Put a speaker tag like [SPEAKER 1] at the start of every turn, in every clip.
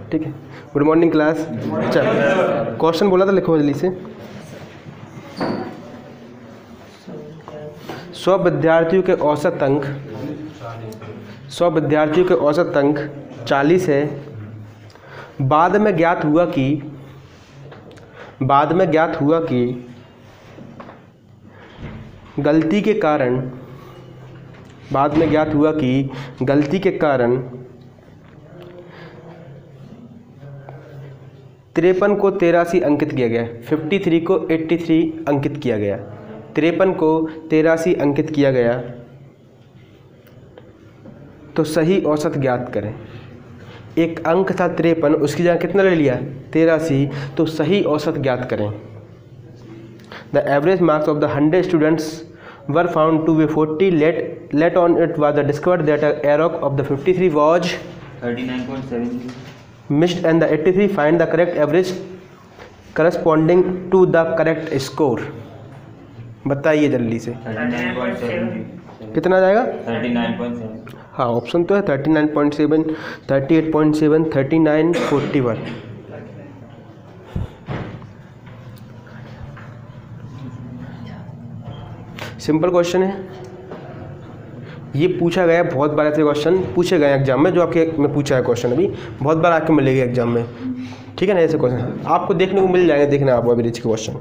[SPEAKER 1] ठीक है। Good morning class. चल क्वेश्चन बोला था, लिखो जल्दी से। 100 विद्यार्थियों के औसत अंक 40 है। बाद में ज्ञात हुआ कि गलती के कारण 53 को 83 अंकित किया गया, 53 को 83 अंकित किया गया, 53 को 83 अंकित किया गया, तो सही औसत ज्ञात करें। एक अंक था 53, उसकी जगह कितना ले लिया 83, तो सही औसत ज्ञात करें। The average marks of the 100 students were found to be 40. Let on it was discovered that a error of the 53 was
[SPEAKER 2] 39.70
[SPEAKER 1] missed and the 83. Find the correct average corresponding to the correct score. बताइए जल्दी से
[SPEAKER 2] 39.70
[SPEAKER 1] कितना आ जाएगा
[SPEAKER 2] 39.7।
[SPEAKER 1] हाँ option तो है 39.7, 38.7, 39, 41। Simple question है, ये पूछा गया बहुत बार, ऐसे क्वेश्चन पूछे गए एग्जाम में, जो आपके में पूछा है क्वेश्चन अभी बहुत बार आपको मिलेगा एग्जाम में, ठीक है ना। ऐसे क्वेश्चन आपको देखने को मिल जाएंगे, देखना आप एवरेज के क्वेश्चन।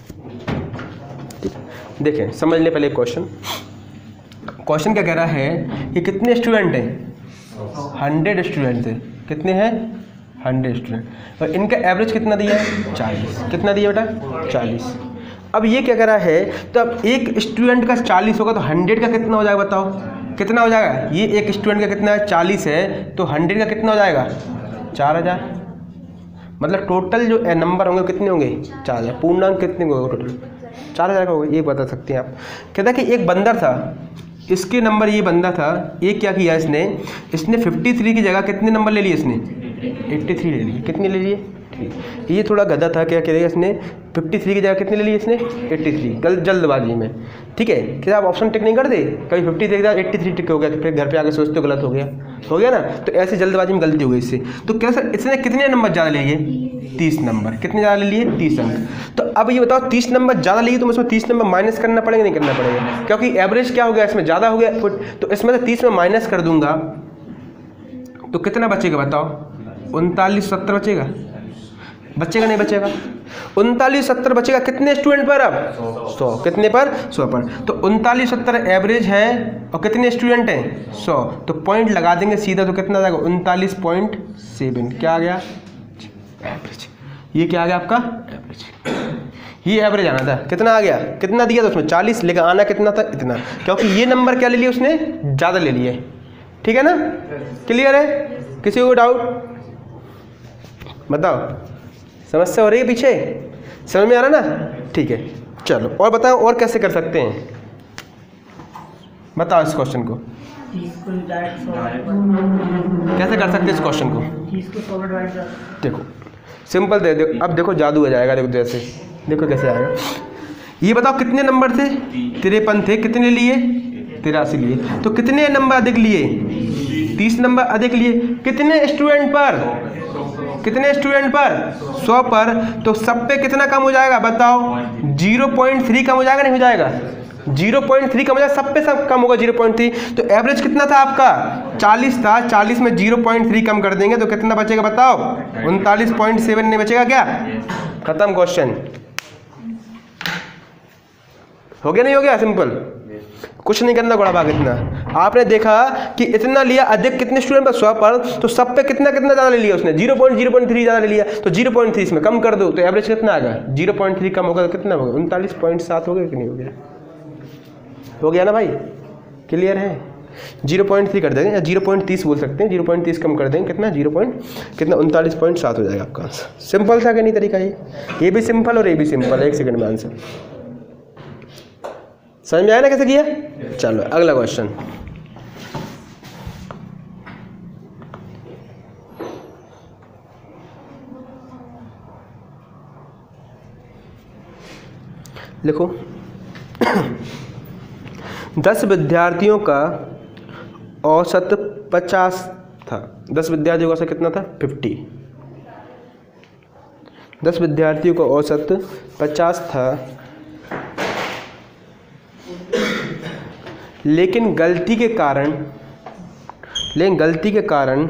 [SPEAKER 1] देखें समझ लें पहले क्वेश्चन क्या कह रहा है कि कितने स्टूडेंट हैं 100 स्टूडेंट थे, कितने हैं 100 स्टूडेंट, और इनका एवरेज कितना दिया है 40। कितना दिया बेटा 40। अब ये क्या कर रहा है, तो अब एक स्टूडेंट का 40 होगा तो 100 का कितना हो जाएगा बताओ, कितना हो जाएगा। ये एक स्टूडेंट का कितना है 40 है, तो 100 का कितना हो जाएगा 4000। मतलब टोटल जो नंबर होंगे कितने होंगे 4000। पूर्णांक कितने होंगे टोटल 4000 का होगा, ये बता सकते हैं आप। कहता है कि एक बंदर था, इसके नंबर ये बंदा था, ये क्या किया इसने 53 की जगह कितने नंबर ले लिए इसने 83 ले लिए। कितने ले लिए, ये थोड़ा गधा था, क्या करेगा इसने 53 की जगह कितने ले लिए इसने 83, जल्दबाजी में, ठीक है। क्या आप ऑप्शन टिक नहीं कर दे, कभी 53 की जगह 83 टिक हो गया तो फिर घर पे आके सोचते हो गलत हो गया ना। तो ऐसे जल्दबाजी में गलती हो गई इससे। तो कैसे इसने कितने नंबर ज़्यादा ले लिए 30 नंबर, कितने ज़्यादा ले लिए 30 अंक। तो अब ये बताओ 30 नंबर ज़्यादा लिए तो इसमें 30 नंबर माइनस करना पड़ेगा, नहीं करना पड़ेगा, क्योंकि एवरेज क्या हो गया इसमें ज़्यादा हो गया, तो इसमें से 30 में माइनस कर दूंगा तो कितना बचेगा बताओ 39, 70 बचेगा, बचेगा नहीं बचेगा 39, 70 बचेगा कितने स्टूडेंट पर, अब 100, कितने पर 100 पर। तो 39, 70 एवरेज है और कितने स्टूडेंट हैं 100, तो पॉइंट लगा देंगे सीधा, तो कितना आ जाएगा 39.7। क्या आ गया एवरेज, ये क्या आ गया आपका एवरेज, ये एवरेज आना था। कितना आ गया, कितना दिया था उसमें 40, लेकिन आना कितना था इतना, क्योंकि ये नंबर क्या ले लिया उसने ज़्यादा ले लिए, ठीक है ना। क्लियर है, किसी को डाउट बताओ, समस्या हो रही है पीछे, समझ में आ रहा ना, ठीक है। चलो और बताओ और कैसे कर सकते हैं, बताओ इस क्वेश्चन को कैसे कर सकते हैं इस क्वेश्चन को। देखो सिंपल दे दो, अब देखो जादू आ जाएगा, देखो जैसे देखो कैसे आएगा। ये बताओ कितने नंबर थे 53 थे, कितने लिए 83 लिए, तो कितने नंबर अधिक लिए 30 नंबर अधिक लिए, कितने स्टूडेंट पर 100 पर, तो सब पे कितना कम हो जाएगा बताओ 0.3 कम हो जाएगा, नहीं हो जाएगा 0.3 कम हो जाएगा, सब पे सब कम होगा 0.3। तो एवरेज कितना था आपका 40 था, 40 में 0.3 कम कर देंगे तो कितना बचेगा बताओ 39.7 नहीं बचेगा क्या, खत्म क्वेश्चन हो गया, नहीं हो गया, सिंपल, कुछ नहीं करना बड़ा भाग। इतना आपने देखा कि इतना लिया अधिक कितने स्टूडेंट पर 100 पर, तो सब पे कितना ज़्यादा ले लिया उसने 0.3 ज़्यादा ले लिया, तो 0.3 इसमें कम कर दो तो एवरेज कितना आ गया 0.3 कम होगा तो कितना होगा 39.7 हो गया कि नहीं हो गया, हो गया ना भाई, क्लियर है। 0.3 कर देंगे या 0.30 बोल सकते हैं, 0.30 कम कर देंगे कितना 39.7 हो जाएगा आपका आंसर। सिंपल था कि नहीं तरीका, ये भी सिंपल और ये भी सिंपल है, 1 सेकंड में आंसर समझ में आया ना कैसे किया। चलो अगला क्वेश्चन, लिखो 10 विद्यार्थियों का औसत 50 था, 10 विद्यार्थियों का औसत कितना था 50, 10 विद्यार्थियों का औसत 50 था, लेकिन गलती के कारण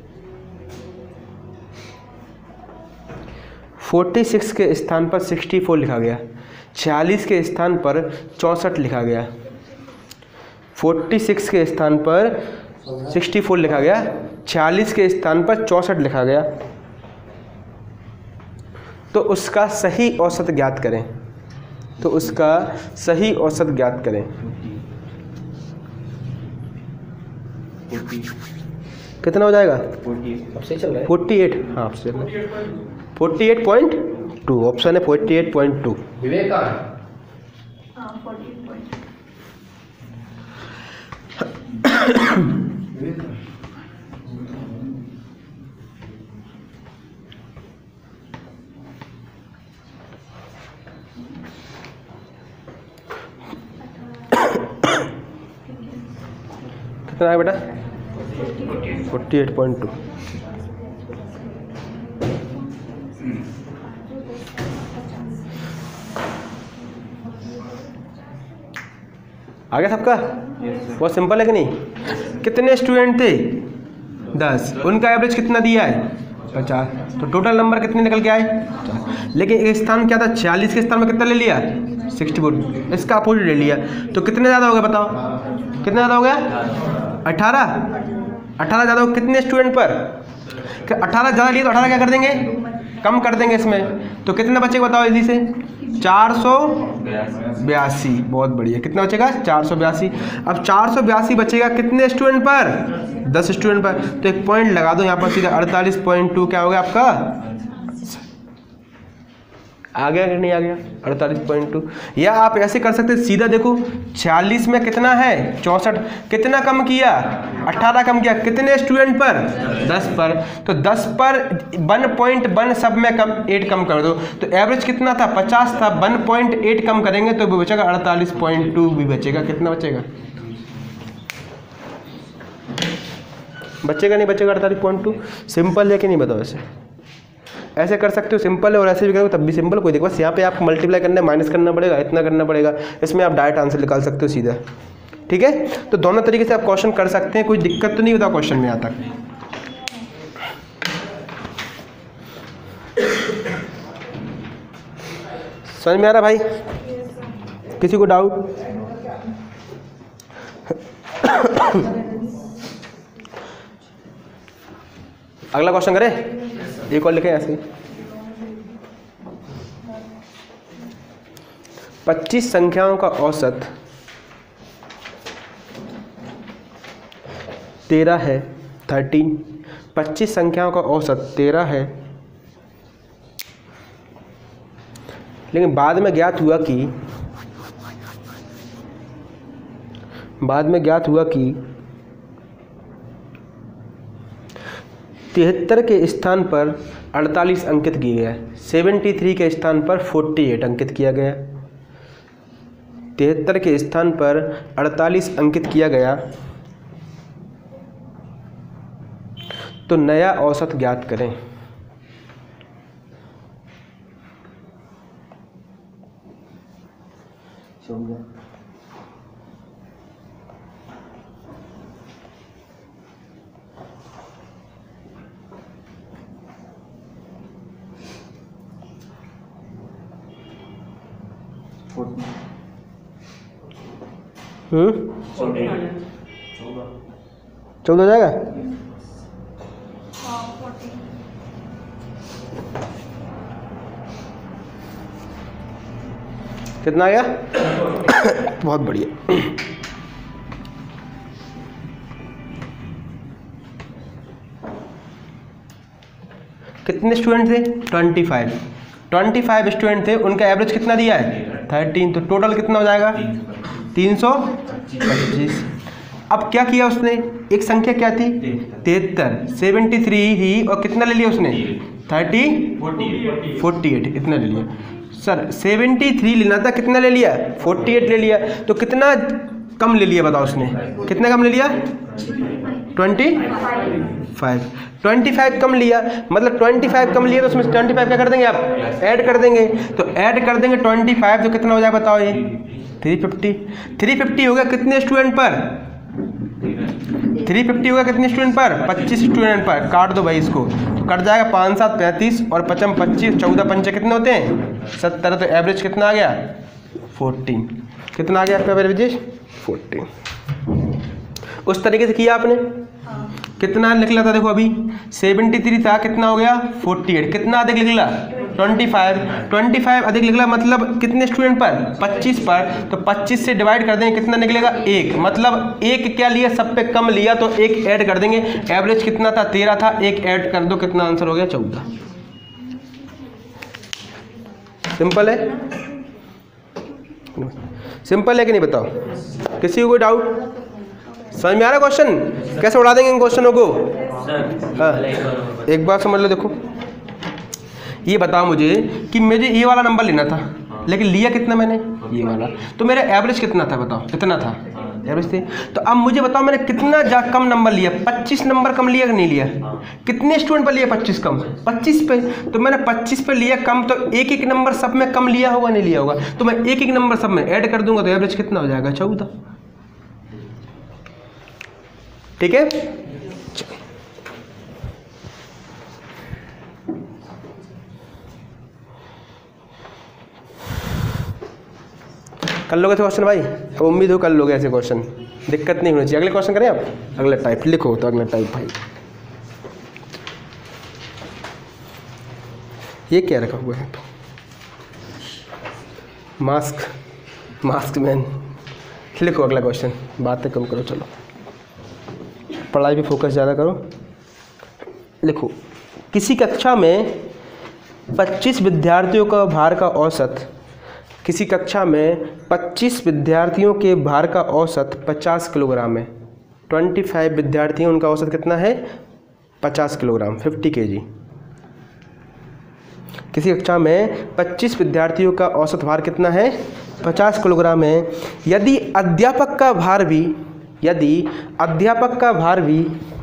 [SPEAKER 1] 46 के स्थान पर 64 लिखा गया, 46 के स्थान पर 64 लिखा गया, 46 के स्थान पर 64 लिखा गया, 46 के स्थान पर 64 लिखा गया, तो उसका सही औसत ज्ञात करें। तो उसका सही औसत ज्ञात करें। कितना हो जाएगा?
[SPEAKER 2] अब
[SPEAKER 3] सही चल रहा है।
[SPEAKER 1] 48। हाँ, 48.2 ऑप्शन है, 48.2।
[SPEAKER 3] विवेक का
[SPEAKER 4] हाँ 48
[SPEAKER 1] कितना है बेटा? 48.2। आ गया सबका? बहुत सिंपल है कि नहीं? कितने स्टूडेंट थे? 10। उनका एवरेज कितना दिया है? 50। तो टोटल नंबर कितने निकल के आए? 50। लेकिन एक स्थान क्या था? 46 के स्थान में कितना ले लिया? 64। इसका अपोजिट ले लिया, तो कितने ज़्यादा हो गया बताओ? कितना ज़्यादा हो गया? 18। 18 ज़्यादा हो कितने स्टूडेंट पर? 18 ज़्यादा लिए तो 18 क्या कर देंगे? कम कर देंगे इसमें, तो कितना बचेगा बताओ इसी से? 482। बहुत बढ़िया। कितना बचेगा? 482। अब 482 बचेगा कितने स्टूडेंट पर? 10 स्टूडेंट पर। तो एक पॉइंट लगा दो यहाँ पर सीधा। 48.2 क्या हो गया आपका? आ गया कि नहीं आ गया? 48.2। या आप ऐसे कर सकते सीधा, देखो 46 में कितना है? 64। कितना कम किया? 18 कम किया। कितने स्टूडेंट पर? 10 पर। तो 10 पर 1.1 सब में कम 8 कम कर दो, तो एवरेज कितना था? 50 था। 1.8 कम करेंगे तो भी बचेगा 48.2 भी बचेगा। कितना बचेगा? बचेगा नहीं बचेगा? 48.2। सिंपल है कि नहीं बताओ? ऐसे कर सकते हो, सिंपल है, और ऐसे भी करोगे तब भी सिंपल, कोई दिक्कत। बस यहाँ पे आपको मल्टीप्लाई करना है, माइनस करना पड़ेगा, इतना करना पड़ेगा। इसमें आप डायरेक्ट आंसर निकाल सकते हो सीधा। ठीक है, तो दोनों तरीके से आप क्वेश्चन कर सकते हैं, कोई दिक्कत तो नहीं होता क्वेश्चन में यहाँ तक। समझ में आ रहा भाई? किसी को डाउट? अगला क्वेश्चन करें? एक और लिखें ऐसे। 25 संख्याओं का औसत 13 है। 13। 25 संख्याओं का औसत 13 है, लेकिन बाद में ज्ञात हुआ कि 73 के स्थान पर 48 अंकित किए गए। 73 के स्थान पर 48 अंकित किया गया। 73 के स्थान पर 48 अंकित किया गया, तो नया औसत ज्ञात करें। चौदह हो जाएगा? कितना आ गया? बहुत बढ़िया। कितने स्टूडेंट थे? 25 स्टूडेंट थे। उनका एवरेज कितना दिया है? 13। तो टोटल कितना हो जाएगा? 325। अब क्या किया उसने? एक संख्या क्या थी? 73। 73 ही, और कितना ले लिया उसने? 48 इतना ले लिया। सर 73 लेना था, कितना ले लिया? 48 ले लिया। तो कितना कम ले लिया बताओ उसने? कितना कम ले लिया? 25। 25 कम लिया, मतलब 25 कम लिया तो उसमें 25 क्या कर देंगे आप, ऐड कर देंगे। तो ऐड कर देंगे 25 तो कितना हो जाएगा बताओ ये 350 हो गया कितने स्टूडेंट पर, 350 होगा कितने स्टूडेंट पर, 25 स्टूडेंट पर। काट दो भाई इसको, तो कट जाएगा 5 7 35 और 5 25, 14 पंचे कितने होते हैं 70, तो एवरेज कितना आ गया 14। कितना आ गया आपका एवरेज 14। उस तरीके से किया आपने। कितना निकला था देखो अभी 73 था, कितना हो गया 48, कितना अधिक निकला 25 अधिक निकला, मतलब कितने स्टूडेंट पर 25 पर। तो 25 से डिवाइड कर देंगे कितना निकलेगा 1, मतलब एक क्या लिया सब पे कम लिया तो एक ऐड कर देंगे। एवरेज कितना था 13 था, एक ऐड कर दो कितना आंसर हो गया 14। सिंपल है, सिंपल है कि नहीं बताओ, किसी को कोई डाउट समझ में आ रहा क्वेश्चन, कैसे उड़ा देंगे इन क्वेश्चनों को। हाँ एक बार समझ लो, देखो ये बताओ मुझे कि मुझे ये वाला नंबर लेना था लेकिन लिया कितना मैंने ये वाला, तो मेरा एवरेज कितना था बताओ, कितना था एवरेज थे। तो अब मुझे बताओ मैंने कितना कम नंबर लिया, 25 नंबर कम लिया कि नहीं लिया, कितने स्टूडेंट पर लिया 25 कम, 25 पे। तो मैंने 25 पे लिया कम, तो एक एक नंबर सब में कम लिया होगा नहीं लिया होगा, तो मैं एक एक नंबर सब में ऐड कर दूंगा तो एवरेज कितना हो जाएगा 14। ठीक है, कर लोगे तो क्वेश्चन भाई, अब उम्मीद हो कर लोगे ऐसे क्वेश्चन, दिक्कत नहीं होनी चाहिए। अगले क्वेश्चन करें आप, अगला टाइप लिखो, तो अगला टाइप भाई ये क्या रखा हुआ है, मास्क मैन। लिखो अगला क्वेश्चन, बातें कम करो, चलो पढ़ाई पे फोकस ज़्यादा करो। लिखो, किसी कक्षा में 25 विद्यार्थियों का भार का औसत, किसी कक्षा में 25 विद्यार्थियों के भार का औसत 50 किलोग्राम है। 25 विद्यार्थी हैं, उनका औसत कितना है 50 किलोग्राम, 50 kg। किसी कक्षा में 25 विद्यार्थियों का औसत भार कितना है 50 किलोग्राम है। यदि अध्यापक का भार भी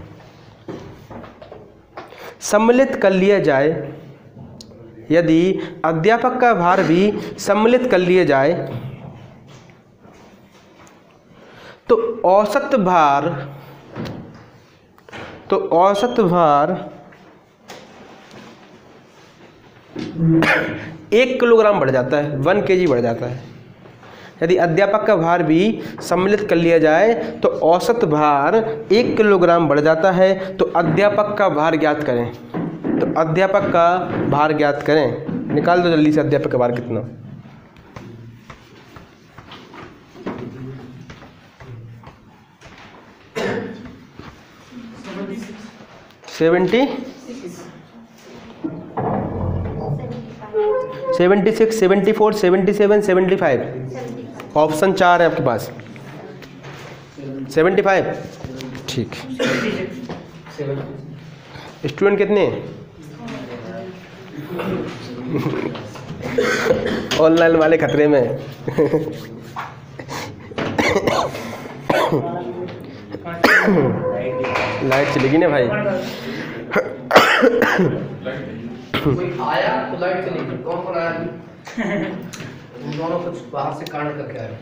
[SPEAKER 1] सम्मिलित कर लिया जाए, यदि अध्यापक का भार भी सम्मिलित कर लिया जाए तो औसत भार 1 किलोग्राम बढ़ जाता है, 1 kg बढ़ जाता है। यदि अध्यापक का भार भी सम्मिलित कर लिया जाए तो औसत भार 1 किलोग्राम बढ़ जाता है। तो अध्यापक का भार ज्ञात करें, तो अध्यापक का भार ज्ञात करें, निकाल दो जल्दी से अध्यापक का भार कितना। सेवेंटी 76, 74, 77, 75। ऑप्शन 4 है आपके पास। 75 ठीक। स्टूडेंट कितने हैं ऑनलाइन वाले खतरे में लाइट चलेगी ना भाई।
[SPEAKER 3] कोई आया तो लाइट चली गई, कौन आया उन दोनों कुछ बाहर से कांड करके आए।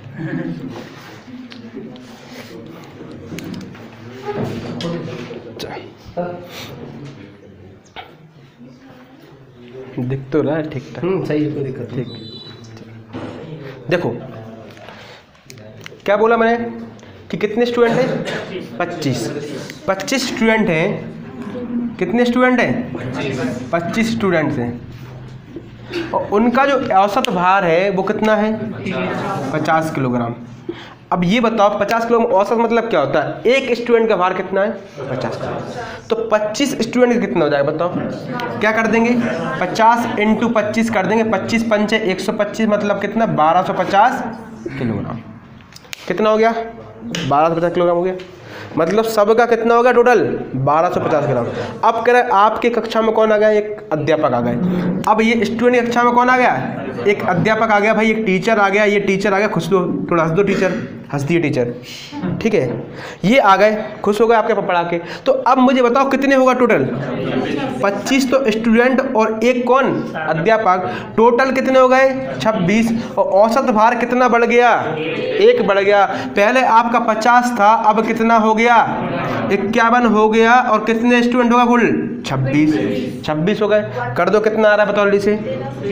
[SPEAKER 1] दिख तो रहा है ठीक ठाक।
[SPEAKER 3] सही है, कोई दिक्कत नहीं।
[SPEAKER 1] ठीक देखो क्या बोला मैंने कि कितने स्टूडेंट हैं 25 स्टूडेंट हैं। कितने स्टूडेंट हैं 25 स्टूडेंट्स हैं और उनका जो औसत भार है वो कितना है 50 किलोग्राम। अब ये बताओ 50 किलोग्राम औसत मतलब क्या होता है, एक स्टूडेंट का भार कितना है 50 किलोग्राम। तो 25 स्टूडेंट का कितना हो जाएगा बताओ, क्या कर देंगे 50 × 25 कर देंगे, 25 पंचे 125 मतलब कितना 1250 किलोग्राम। कितना हो गया 1250 किलोग्राम हो गया, मतलब सबका कितना होगा टोटल 1250 ग्राम। अब कह रहे आपके कक्षा में कौन आ गया, एक अध्यापक आ गए। अब ये स्टूडेंट की कक्षा में कौन आ गया, एक अध्यापक आ गया भाई, एक टीचर आ गया, ये टीचर आ गया, खुश दो थोड़ा हंस दो टीचर, हंस दिए टीचर, ठीक है। ये आ गए, खुश हो गए आपके पढ़ा के। तो अब मुझे बताओ कितने होगा टोटल? 25 तो स्टूडेंट और एक कौन? अध्यापक। टोटल कितने हो गए? 26। और औसत भार कितना बढ़ गया? 1 बढ़ गया। पहले आपका 50 था, अब कितना हो गया? 51 हो गया। और कितने स्टूडेंट होगा कुल? 26 हो गए। कर दो, कितना आ रहा है बताओ जल्दी से?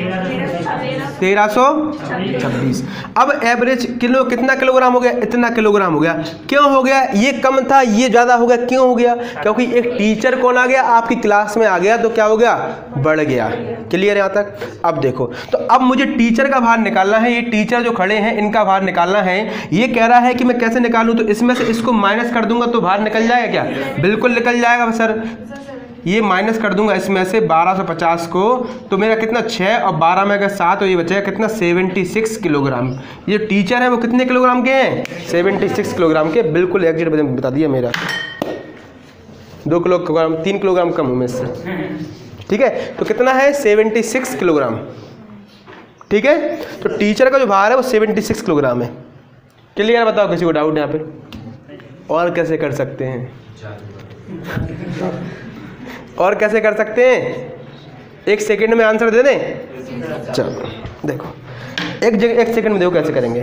[SPEAKER 1] 1326। अब एवरेज किलो कितना किलोग्राम हो गया? इतना किलोग्राम हो गया। क्यों हो गया? ये कम था, ये ज़्यादा हो गया। क्यों हो गया? क्योंकि एक टीचर कौन आ गया? आपकी क्लास में आ गया, तो क्या हो गया? बढ़ गया। क्लियर है यहाँ तक? अब देखो, तो अब मुझे टीचर का भार निकालना है। ये टीचर जो खड़े हैं इनका भार निकालना है। ये कह रहा है कि मैं कैसे निकालूं? तो इसमें से इसको माइनस कर दूंगा तो भार निकल जाएगा क्या? बिल्कुल निकल जाएगा सर। ये माइनस कर दूंगा इसमें से 1250 को, तो मेरा कितना 6 और 12 में अगर 7 तो ये बचेगा कितना? 76 किलोग्राम। ये टीचर है वो कितने किलोग्राम के हैं? 76 किलोग्राम के। बिल्कुल एग्जैक्ट बता दिया मेरा। 2 किलोग्राम 3 किलोग्राम कम हूँ मैं इससे, ठीक है। तो कितना है? 76 किलोग्राम, ठीक है। तो टीचर का जो भार है वो 76 किलोग्राम है। क्लियर? बताओ किसी को डाउट यहाँ पे? और कैसे कर सकते हैं? और कैसे कर सकते हैं? 1 सेकंड में आंसर दे दें? चलो देखो, एक सेकंड में देखो कैसे करेंगे।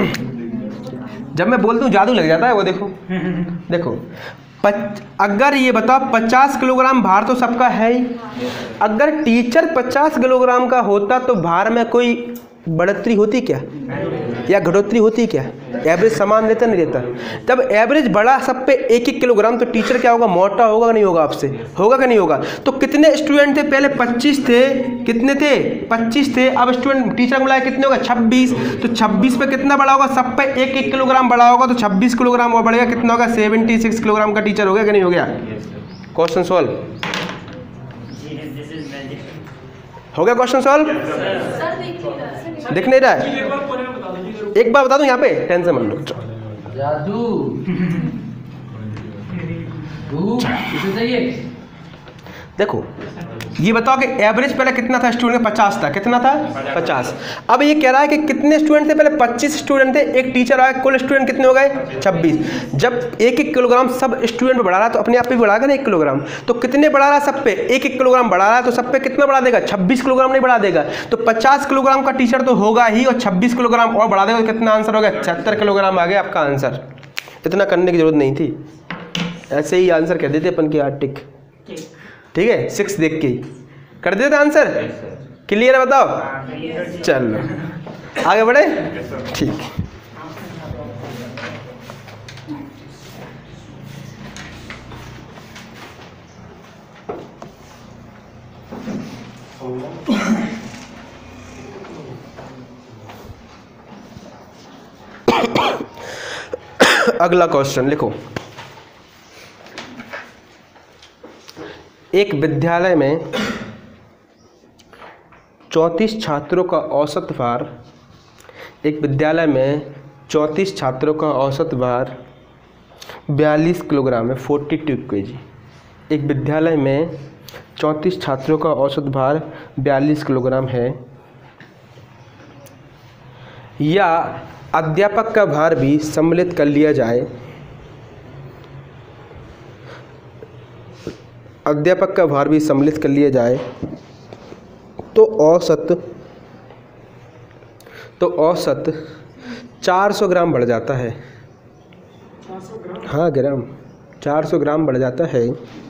[SPEAKER 1] जब मैं बोलता हूँ जादू लग जाता है वो। देखो अगर ये बताओ 50 किलोग्राम भार तो सबका है ही। अगर टीचर 50 किलोग्राम का होता तो भार में कोई बढ़ोतरी होती क्या या घटोतरी होती क्या? एवरेज समान देता नहीं देता? जब एवरेज बढ़ा सब पे 1-1 किलोग्राम तो टीचर क्या होगा? मोटा होगा कि नहीं होगा? आपसे होगा कि नहीं होगा? तो कितने स्टूडेंट थे? पहले 25 थे। कितने थे? 25 थे। अब स्टूडेंट टीचर मिलाया कितने होगा? 26। तो 26 पे कितना बढ़ा होगा? सब पे 1-1 किलोग्राम बढ़ा होगा, तो 26 किलोग्राम और बढ़ेगा। कितना होगा? 76 किलोग्राम का टीचर हो गया कि नहीं हो गया? क्वेश्चन सॉल्व हो गया? क्वेश्चन सॉल्व दिख नहीं रहा है? एक बार बता दूं यहाँ पे, टेंशन मत लो।
[SPEAKER 3] जादू इसे चाहिए।
[SPEAKER 1] देखो ये बताओ कि एवरेज पहले कितना था स्टूडेंट? 50 था। कितना था? 50। अब ये कह रहा है कि कितने स्टूडेंट थे? पहले 25 स्टूडेंट थे, एक टीचर आया, कुल स्टूडेंट कितने हो गए? 26। जब 1-1 किलोग्राम सब स्टूडेंट बढ़ा रहा तो अपने आप पे बढ़ाएगा ना 1 किलोग्राम। तो कितने बढ़ा रहा? सब पे 1-1 किलोग्राम बढ़ा रहा है, तो सब पे कितना बढ़ा देगा? 26 किलोग्राम नहीं बढ़ा देगा। तो 50 किलोग्राम का टीचर तो होगा ही, और 26 किलोग्राम और बढ़ा देगा तो कितना आंसर हो गया? 76 किलोग्राम आ गया आपका आंसर। इतना करने की जरूरत नहीं थी, ऐसे ही आंसर कह देते अपन के आर्टिक, ठीक है। 6 देख के ही कर देते आंसर। क्लियर है? बताओ। चलो आगे बढ़े, ठीक। अगला क्वेश्चन लिखो। एक विद्यालय में 34 छात्रों का औसत भार, एक विद्यालय में 34 छात्रों का औसत भार 42 किलोग्राम है, 42 kg। एक विद्यालय में 34 छात्रों का औसत भार 42 किलोग्राम है। या अध्यापक का भार भी सम्मिलित कर लिया जाए, अध्यापक का भार भी सम्मिलित कर लिया जाए तो औसत 400 ग्राम बढ़ जाता है। हाँ ग्राम, 400 ग्राम बढ़ जाता है।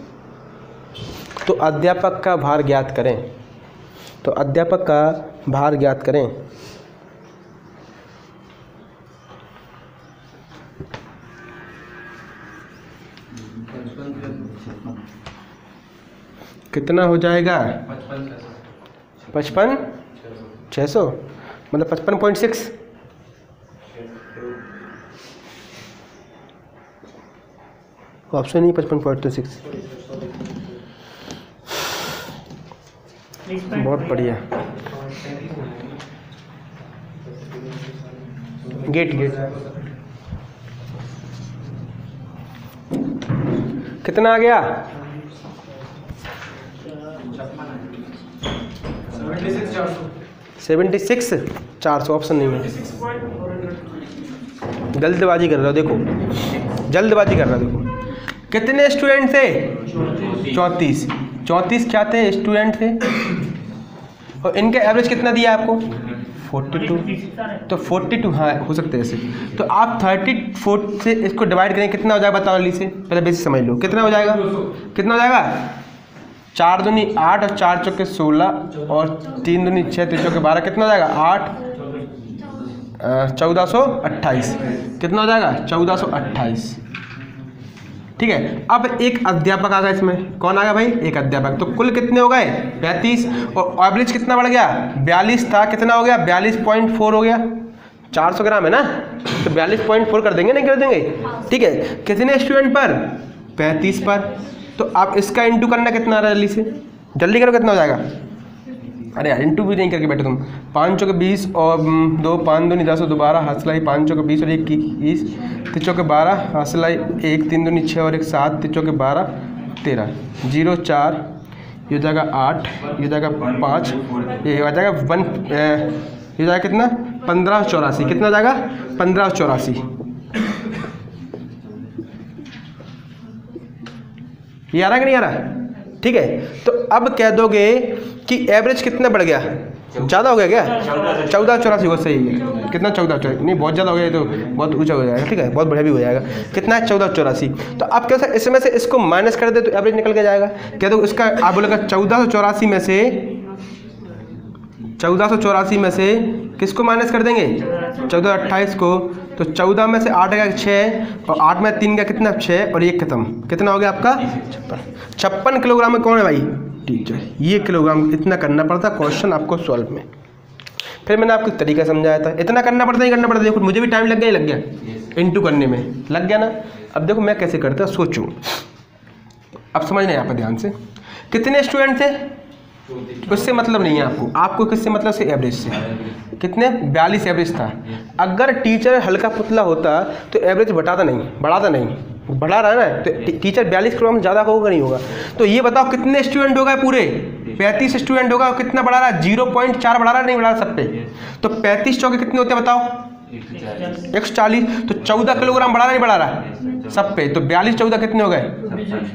[SPEAKER 1] तो अध्यापक का भार ज्ञात करें। तो अध्यापक का भार ज्ञात करें। कितना हो जाएगा? 55,600 मतलब 55.6। ऑप्शन ही 55.6। बहुत बढ़िया। गेट कितना आ गया? 76,400। ऑप्शन नहीं है। जल्दबाजी कर रहे हो, देखो जल्दबाजी कर रहे हो। देखो कितने स्टूडेंट थे? 34 क्या थे? स्टूडेंट थे। और इनका एवरेज कितना दिया आपको? 42। तो 42, हाँ हो सकता है ऐसे। तो आप 34 से इसको डिवाइड करें, कितना हो जाएगा बताओ जल्दी से, पहले बेसिक समझ लो। कितना हो जाएगा? कितना हो जाएगा? 4 दूनी 8 और 4 चौके 16 और 3 दूनी 6 3 चौके 12, कितना हो जाएगा? 8 1428। कितना हो जाएगा? 1428। ठीक है। अब एक अध्यापक आ गया इसमें, कौन आ गया भाई? एक अध्यापक। तो कुल कितने हो गए? 35। और एवरेज कितना बढ़ गया? 42 था, कितना हो गया? 42.4 हो गया। 400 ग्राम है ना, तो 42.4 कर देंगे, नहीं कर देंगे? ठीक है। कितने स्टूडेंट पर? 35 पर। तो आप इसका इंटू करना कितना आ रहा है? जल्दी से जल्दी करो, कितना हो जाएगा? अरे यार इंटू भी नहीं करके बैठे तुम। 5 चौके 20 और 2 5 दूनी 10 और 12 हासिलाई 5 चौके 20 और 1 21 3 चौके 12 हासिलाई 1 3 दूनी 6 और 1 7 3 चौके 12 13 0 4, ये हो जाएगा 8, ये हो जाएगा 5, ये हो जाएगा 1, ये हो जाएगा कितना? 1584। कितना हो जाएगा? 1584। ये आ रहा है कि नहीं आ रहा? ठीक है। तो अब कह दोगे कि एवरेज कितना बढ़ गया? ज़्यादा हो गया क्या? 1484 बहुत सही है। कितना? 1484 नहीं, बहुत ज़्यादा हो गया, तो बहुत ऊंचा हो जाएगा। ठीक है, बहुत बढ़िया भी हो जाएगा। कितना है? 1484। तो आप कैसे इसमें से इसको माइनस कर दे तो एवरेज निकल के जाएगा। कह दो इसका, आप बोलेगा 1484 में से 1484 में से किसको माइनस कर देंगे? 1428 को। तो 14 में से 8 गया 6 और 8 में 3 का कितना? 6 और 1 खत्म। कितना हो गया आपका? 56 किलोग्राम में कौन है भाई? टीचर। ये किलोग्राम इतना करना पड़ता क्वेश्चन आपको सॉल्व में। फिर मैंने आपको तरीका समझाया था, इतना करना पड़ता ही करना पड़ता। देखो मुझे भी टाइम लग गया इंटू करने में लग गया ना। अब देखो मैं कैसे करता सोचूं, अब समझना यहाँ पर ध्यान से। कितने स्टूडेंट थे? उससे मतलब नहीं है आपको किससे मतलब से? एवरेज से। कितने? 42 एवरेज था। अगर टीचर हल्का पुतला होता तो एवरेज बढ़ाता नहीं, बढ़ा रहा है ना। तो टीचर 42 किलोग्राम ज़्यादा होगा नहीं होगा। तो ये बताओ कितने स्टूडेंट हो गए? पूरे 35 स्टूडेंट होगा। कितना बढ़ा रहा है? 0.4 बढ़ा रहा है, नहीं बढ़ा रहा सब पे। तो 35 चौके कितने होते हैं बताओ? 140। तो 14 किलोग्राम बढ़ा रहा नहीं बढ़ा रहा सब पे। तो 42 14 कितने हो गए?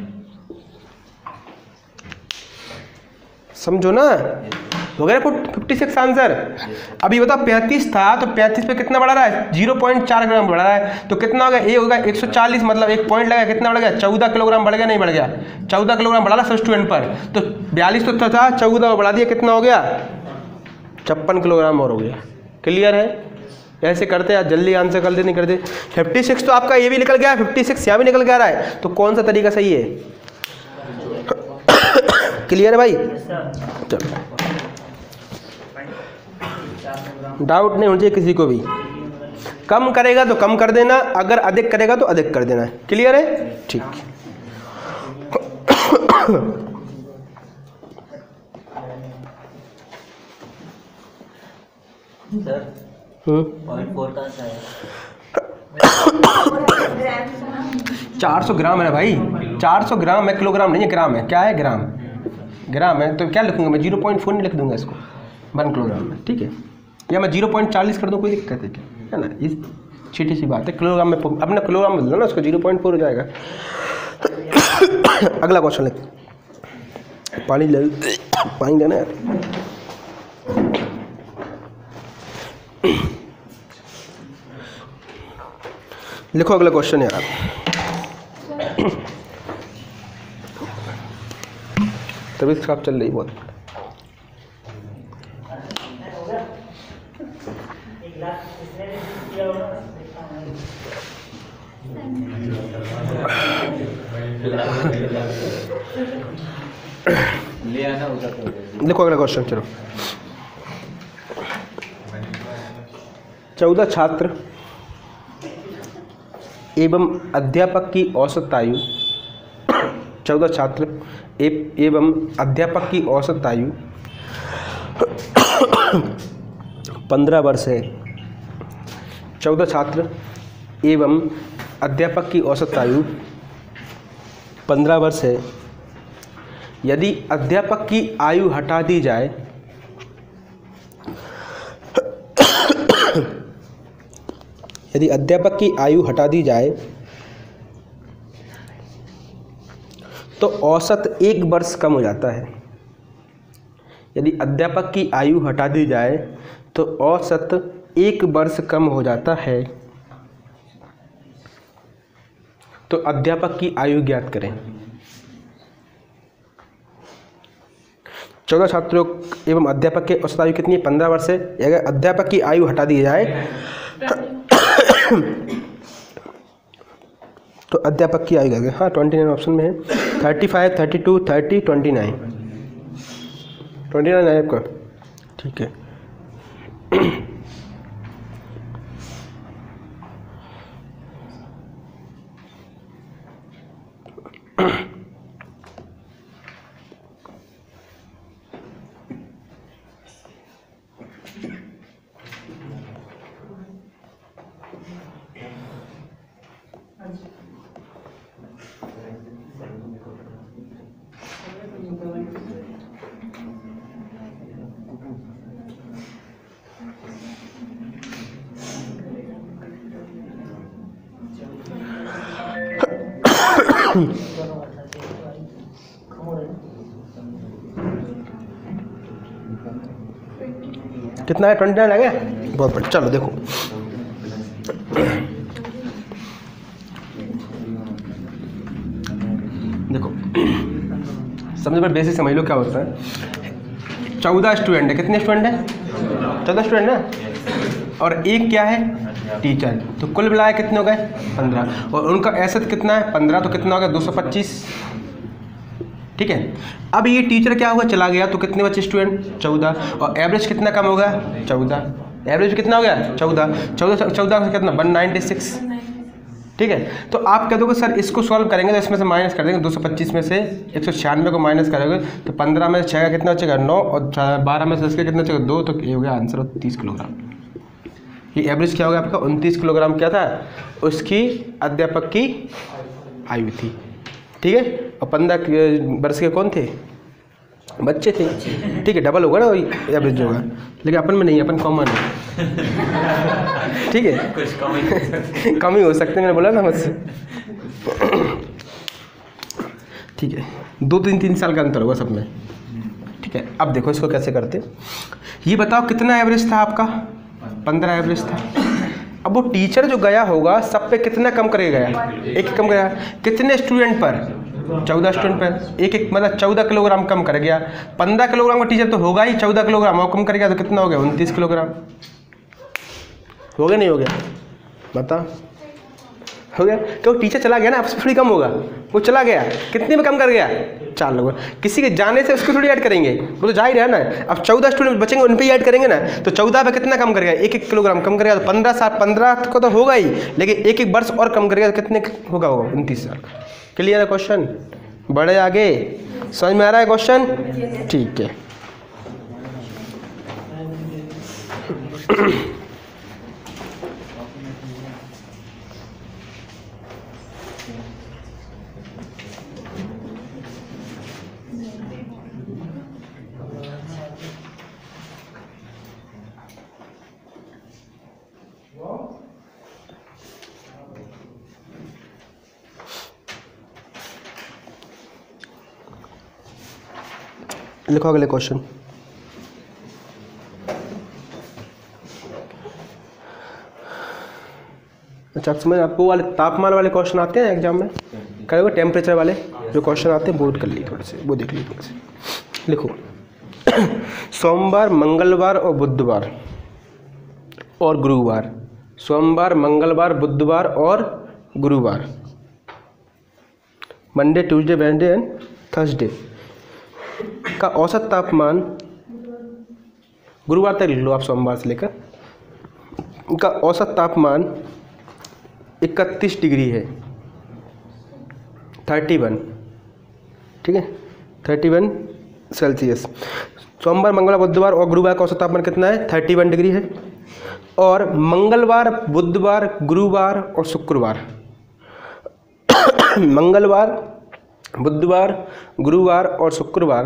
[SPEAKER 1] समझो ना, हो गया 56 आंसर। अभी बताओ 35 था, तो 35 पे कितना बढ़ा रहा है? 0.4 ग्राम बढ़ा रहा है। तो कितना हो गया? ये होगा 140, मतलब 1 पॉइंट लगा। कितना बढ़ गया? 14 किलोग्राम बढ़ गया, नहीं बढ़ गया? 14 किलोग्राम बढ़ा रहा सब स्टूडेंट पर। तो 42 तो था, 14 बढ़ा दिया, कितना हो गया? 56 किलोग्राम और हो गया। क्लियर है? ऐसे करते हैं, जल्दी आंसर कर दे, नहीं करते। 56 तो आपका ये भी निकल गया, 56 यहाँ भी निकल के आ रहा है। तो कौन सा तरीका सही है? क्लियर है भाई? चलो, डाउट नहीं होना चाहिए किसी को भी। कम करेगा तो कम कर देना, अगर अधिक करेगा तो अधिक कर देना। क्लियर है? ठीक।
[SPEAKER 2] सर 0.4 का है
[SPEAKER 1] 400 ग्राम है ना भाई, 400 ग्राम है, किलोग्राम नहीं है, ग्राम है। क्या है? ग्राम है। तो क्या लिखूंगा मैं? 0.4 नहीं लिख दूंगा इसको, 1 किलोग्राम में। ठीक है, या मैं 0.40 कर दूँ, कोई दिक्कत है क्या? है ना, इस छोटी सी बात है। किलोग्राम में अपना किलोग्राम बदलो ना, उसको 0.4 हो जाएगा। अगला क्वेश्चन लिख। पानी लेना यार। लिखो अगला क्वेश्चन यार। तबीयत खराब चल रही बहुत।
[SPEAKER 2] ले आना उधर।
[SPEAKER 1] लिखो अगला क्वेश्चन। चलो, 14 छात्र एवं अध्यापक की औसत आयु 14 छात्र एवं अध्यापक की औसत आयु 15 वर्ष है। 14 छात्र एवं अध्यापक की औसत आयु 15 वर्ष है। यदि अध्यापक की आयु हटा दी जाए यदि अध्यापक की आयु हटा दी जाए तो औसत 1 वर्ष कम हो जाता है। यदि अध्यापक की आयु हटा दी जाए तो औसत 1 वर्ष कम हो जाता है। तो अध्यापक की आयु ज्ञात करें। 14 छात्रों एवं अध्यापक के औसत आयु कितनी है? 15 वर्ष है। अगर अध्यापक की आयु हटा दी जाए तो अध्यापक की आयु क्या है? हाँ 29 ऑप्शन में है। 35, 32, 30, 29 है आपका, ठीक है। कितना है? 29 आ गया, बहुत बढ़िया। चलो देखो, सबसे पहले बेसिक समझ लो क्या होता है। 14 स्टूडेंट है। कितने स्टूडेंट हैं? 14 स्टूडेंट ना, और एक क्या है? टीचर। तो कुल मिलाए कितने हो गए? 15। और उनका औसत कितना है? 15। तो कितना हो गया? 225, ठीक है। अब ये टीचर क्या होगा? चला गया, तो कितने बचे स्टूडेंट? 14। और एवरेज कितना कम होगा? 14। एवरेज कितना हो गया? 14 से कितना? 196, ठीक है। तो आप कह दोगे सर इसको सॉल्व करेंगे तो इसमें से माइनस कर देंगे। 225 में से 196 को माइनस करोगे तो 15 में से 6 का कितना बचेगा? 9, और 12 में से इसका कितना बचेगा? 2। तो ये हो गया आंसर 30 किलोग्राम। ये एवरेज क्या हो गया आपका? 29 किलोग्राम क्या था? उसकी अध्यापक की आयु थी, ठीक है। और 15 वर्ष के कौन थे? बच्चे थे, ठीक है। डबल होगा ना वही एवरेज होगा, लेकिन अपन में नहीं, अपन कॉमन है, ठीक है।
[SPEAKER 2] कुछ कम
[SPEAKER 1] ही हो सकते, मैंने बोला ना मुझसे, ठीक है। 2-3 साल का अंतर होगा सब में, ठीक है। अब देखो इसको कैसे करते। ये बताओ कितना एवरेज था आपका? 15 एवरेज था। अब वो टीचर जो गया होगा सब पे कितना कम करेगा? एक कम करेगा। कितने स्टूडेंट पर? 14 स्टूडेंट पर एक मतलब 14 किलोग्राम कम कर गया। 15 किलोग्राम का टीचर तो होगा ही, 14 किलोग्राम और कम कर गया तो कितना हो गया? 29 किलोग्राम। हो गया नहीं हो गया? बता, हो गया। क्यों? टीचर चला गया ना, आपसे थोड़ी कम होगा। वो चला गया, कितने में कम कर गया? 4 लोग। किसी के जाने से उसको थोड़ी ऐड करेंगे, वो तो जाहिर है ना। अब 14 स्टूडेंट बचेंगे, उन पर ही ऐड करेंगे ना। तो 14 पे कितना कम कर गया? 1-1 किलोग्राम कम करेगा तो 15 को तो होगा ही, लेकिन 1-1 वर्ष और कम करेगा तो कितने होगा? 29 साल। क्लियर है क्वेश्चन? बढ़े आगे, समझ में आ रहा है क्वेश्चन? ठीक है। लिखो अगले क्वेश्चन। अच्छा, समझ आपको वाले तापमान वाले क्वेश्चन आते हैं एग्जाम में? करोगे टेम्परेचर वाले जो क्वेश्चन आते हैं, बोर्ड कर ली थोड़े से, वो देख ली थोड़े से। लिखो सोमवार, मंगलवार और बुधवार और गुरुवार। सोमवार, मंगलवार, बुधवार और गुरुवार, Monday, Tuesday, Wednesday and Thursday का औसत तापमान, गुरुवार तक लिख लो आप, सोमवार से लेकर, का औसत तापमान 31 डिग्री है, 31, ठीक है, 31 सेल्सियस। सोमवार, मंगलवार, बुधवार और गुरुवार का औसत तापमान कितना है? 31 डिग्री है। और मंगलवार, बुधवार, गुरुवार और शुक्रवार मंगलवार, बुधवार, गुरुवार और शुक्रवार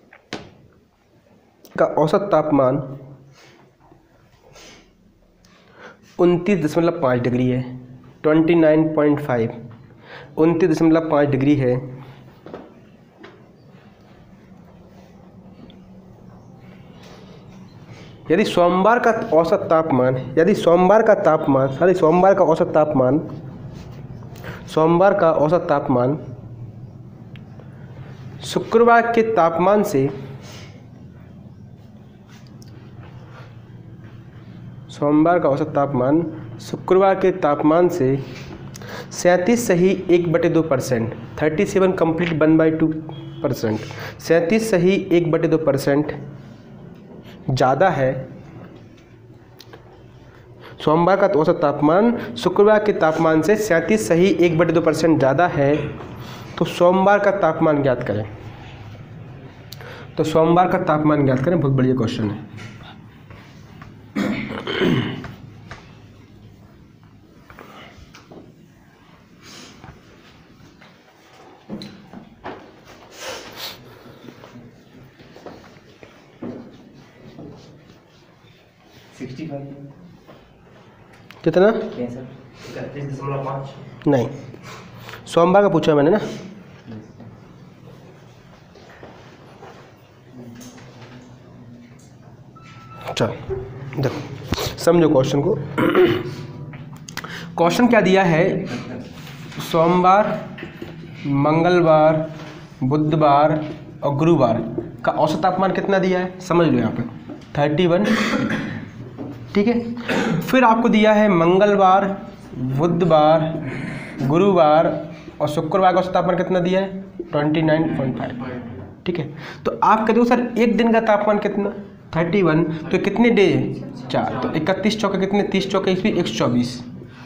[SPEAKER 1] का औसत तापमान 29.5 डिग्री है, 29.5 29.5 डिग्री है। यदि सोमवार का औसत तापमान शुक्रवार के तापमान से शुक्रवार के तापमान से 37 सही 1/2%, 37 कंप्लीट 1/2%, 37 सही 1/2% ज़्यादा है। सोमवार का औसत तापमान शुक्रवार के तापमान से 37 सही 1/2% ज़्यादा है, तो सोमवार का तापमान ज्ञात करें। बहुत बढ़िया क्वेश्चन है। कितना?
[SPEAKER 3] 31.5।
[SPEAKER 1] नहीं, सोमवार का पूछा मैंने ना। चल देखो, समझो क्वेश्चन को। क्वेश्चन क्या दिया है? सोमवार, मंगलवार, बुधवार और गुरुवार का औसत तापमान कितना दिया है, समझ लो यहाँ पे 31, ठीक है। फिर आपको दिया है मंगलवार, बुधवार, गुरुवार और शुक्रवार का औसत तापमान कितना दिया है 29.5, ठीक है। तो आप कहते हो सर एक दिन का तापमान कितना 31, तो कितने डे है 4, तो 31 चौके कितने, 30 चौके इसमें 124,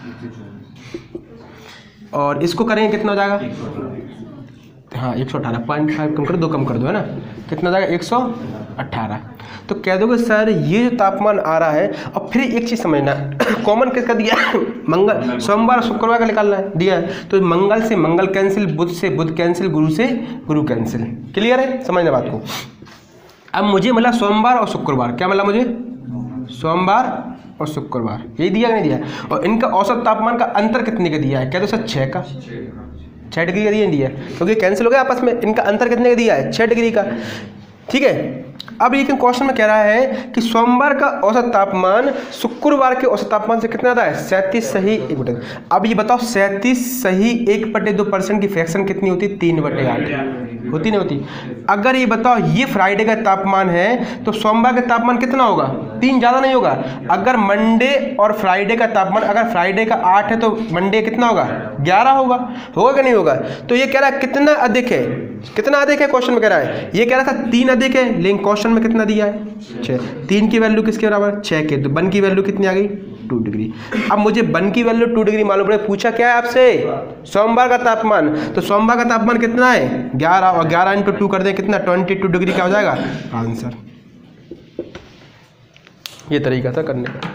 [SPEAKER 1] और इसको करेंगे कितना हो जाएगा, हाँ 118, 0.5 कम कर दो, कम कर दो, है ना, कितना हो जाएगा 118। तो कह दोगे सर ये जो तापमान आ रहा है। अब फिर एक चीज़ समझना, कॉमन किसका दिया है, मंगल, सोमवार शुक्रवार का निकालना है, दिया है, तो मंगल से मंगल कैंसिल, बुध से बुध कैंसिल, गुरु से गुरु कैंसिल। क्लियर है, समझना बात को। अब मुझे मिला सोमवार और शुक्रवार, क्या मिला मुझे, सोमवार और शुक्रवार, यही दिया कि नहीं दिया। और इनका औसत तापमान का अंतर कितने का दिया है, क्या तो सर 6 का, 6 डिग्री का दिया, क्योंकि कैंसिल हो गया आपस में। इनका अंतर कितने का दिया है 6 डिग्री का, ठीक है। अब लेकिन क्वेश्चन में कह रहा है कि सोमवार का औसत तापमान शुक्रवार के औसत तापमान से कितना आता है 37 सही 1/2। अब ये बताओ 37 सही 1/2% की फ्रैक्शन कितनी होती है 3/8 होती नहीं होती। अगर ये बताओ ये फ्राइडे का तापमान है तो सोमवार का तापमान कितना होगा 3, ज़्यादा नहीं होगा। अगर मंडे और फ्राइडे का तापमान, अगर फ्राइडे का 8 है तो मंडे कितना होगा 11 होगा कि नहीं होगा। तो ये कह रहा है कितना अधिक है, कितना अधिक है, क्वेश्चन में कह रहा है, ये कह रहा था 3 अधिक है, लेकिन क्वेश्चन में कितना दिया है 6। 3 की वैल्यू किसके बराबर 6 के, तो 1 की वैल्यू कितनी आ गई 2 डिग्री। अब मुझे 1 की वैल्यू 2 डिग्री मालूम पड़े, पूछा क्या है आपसे सोमवार का तापमान, तो सोमवार का तापमान कितना है 11, और 11 × 2 कर दें कितना 22 डिग्री क्या हो जाएगा आंसर। ये तरीका था करने का।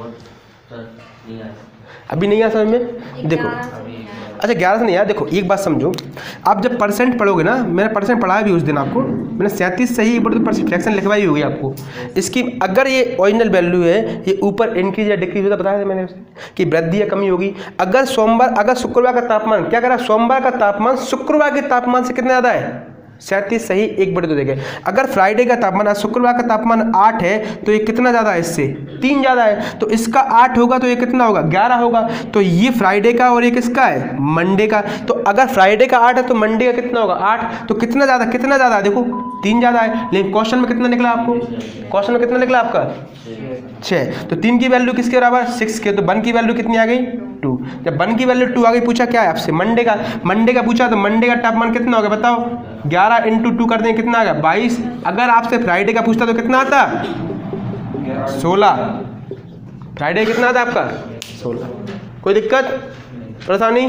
[SPEAKER 1] अभी नहीं आया समझ में, देखो अच्छा 11 से नहीं यार, देखो एक बात समझो, आप जब परसेंट पढ़ोगे ना, मैंने परसेंट पढ़ाया भी उस दिन आपको, मैंने 37 सही परसेंट फ्रैक्शन लिखवाई होगी आपको। इसकी अगर ये ओरिजिनल वैल्यू है, ये ऊपर इंक्रीज या डिक्रीज होता बताया था मैंने उसे कि वृद्धि या कमी होगी। अगर शुक्रवार का तापमान क्या करा, सोमवार का तापमान शुक्रवार के तापमान से कितना ज़्यादा है 37 सही 1/2 देंगे। अगर फ्राइडे का तापमान, शुक्रवार का तापमान 8 है तो ये कितना ज़्यादा है इससे 3 ज़्यादा है, तो इसका 8 होगा तो ये कितना होगा 11 होगा। तो ये फ्राइडे का और ये किसका है मंडे का। तो अगर फ्राइडे का 8 है तो मंडे का कितना होगा 8, तो कितना ज़्यादा देखो 3 ज़्यादा है। लेकिन क्वेश्चन में कितना निकला आपको, क्वेश्चन में कितना निकला आपका 6, तो 3 की वैल्यू किसके बराबर 6 के, तो 1 की वैल्यू कितनी आ गई 2। जब 1 की वैल्यू 2 आ गई, पूछा क्या है आपसे मंडे का पूछा, तो मंडे का तापमान कितना होगा बताओ, 11 × 2 कर दें कितना आ गया 22। अगर आपसे फ्राइडे का पूछता तो कितना आता 16, फ्राइडे कितना आता आपका 16। कोई दिक्कत परेशानी,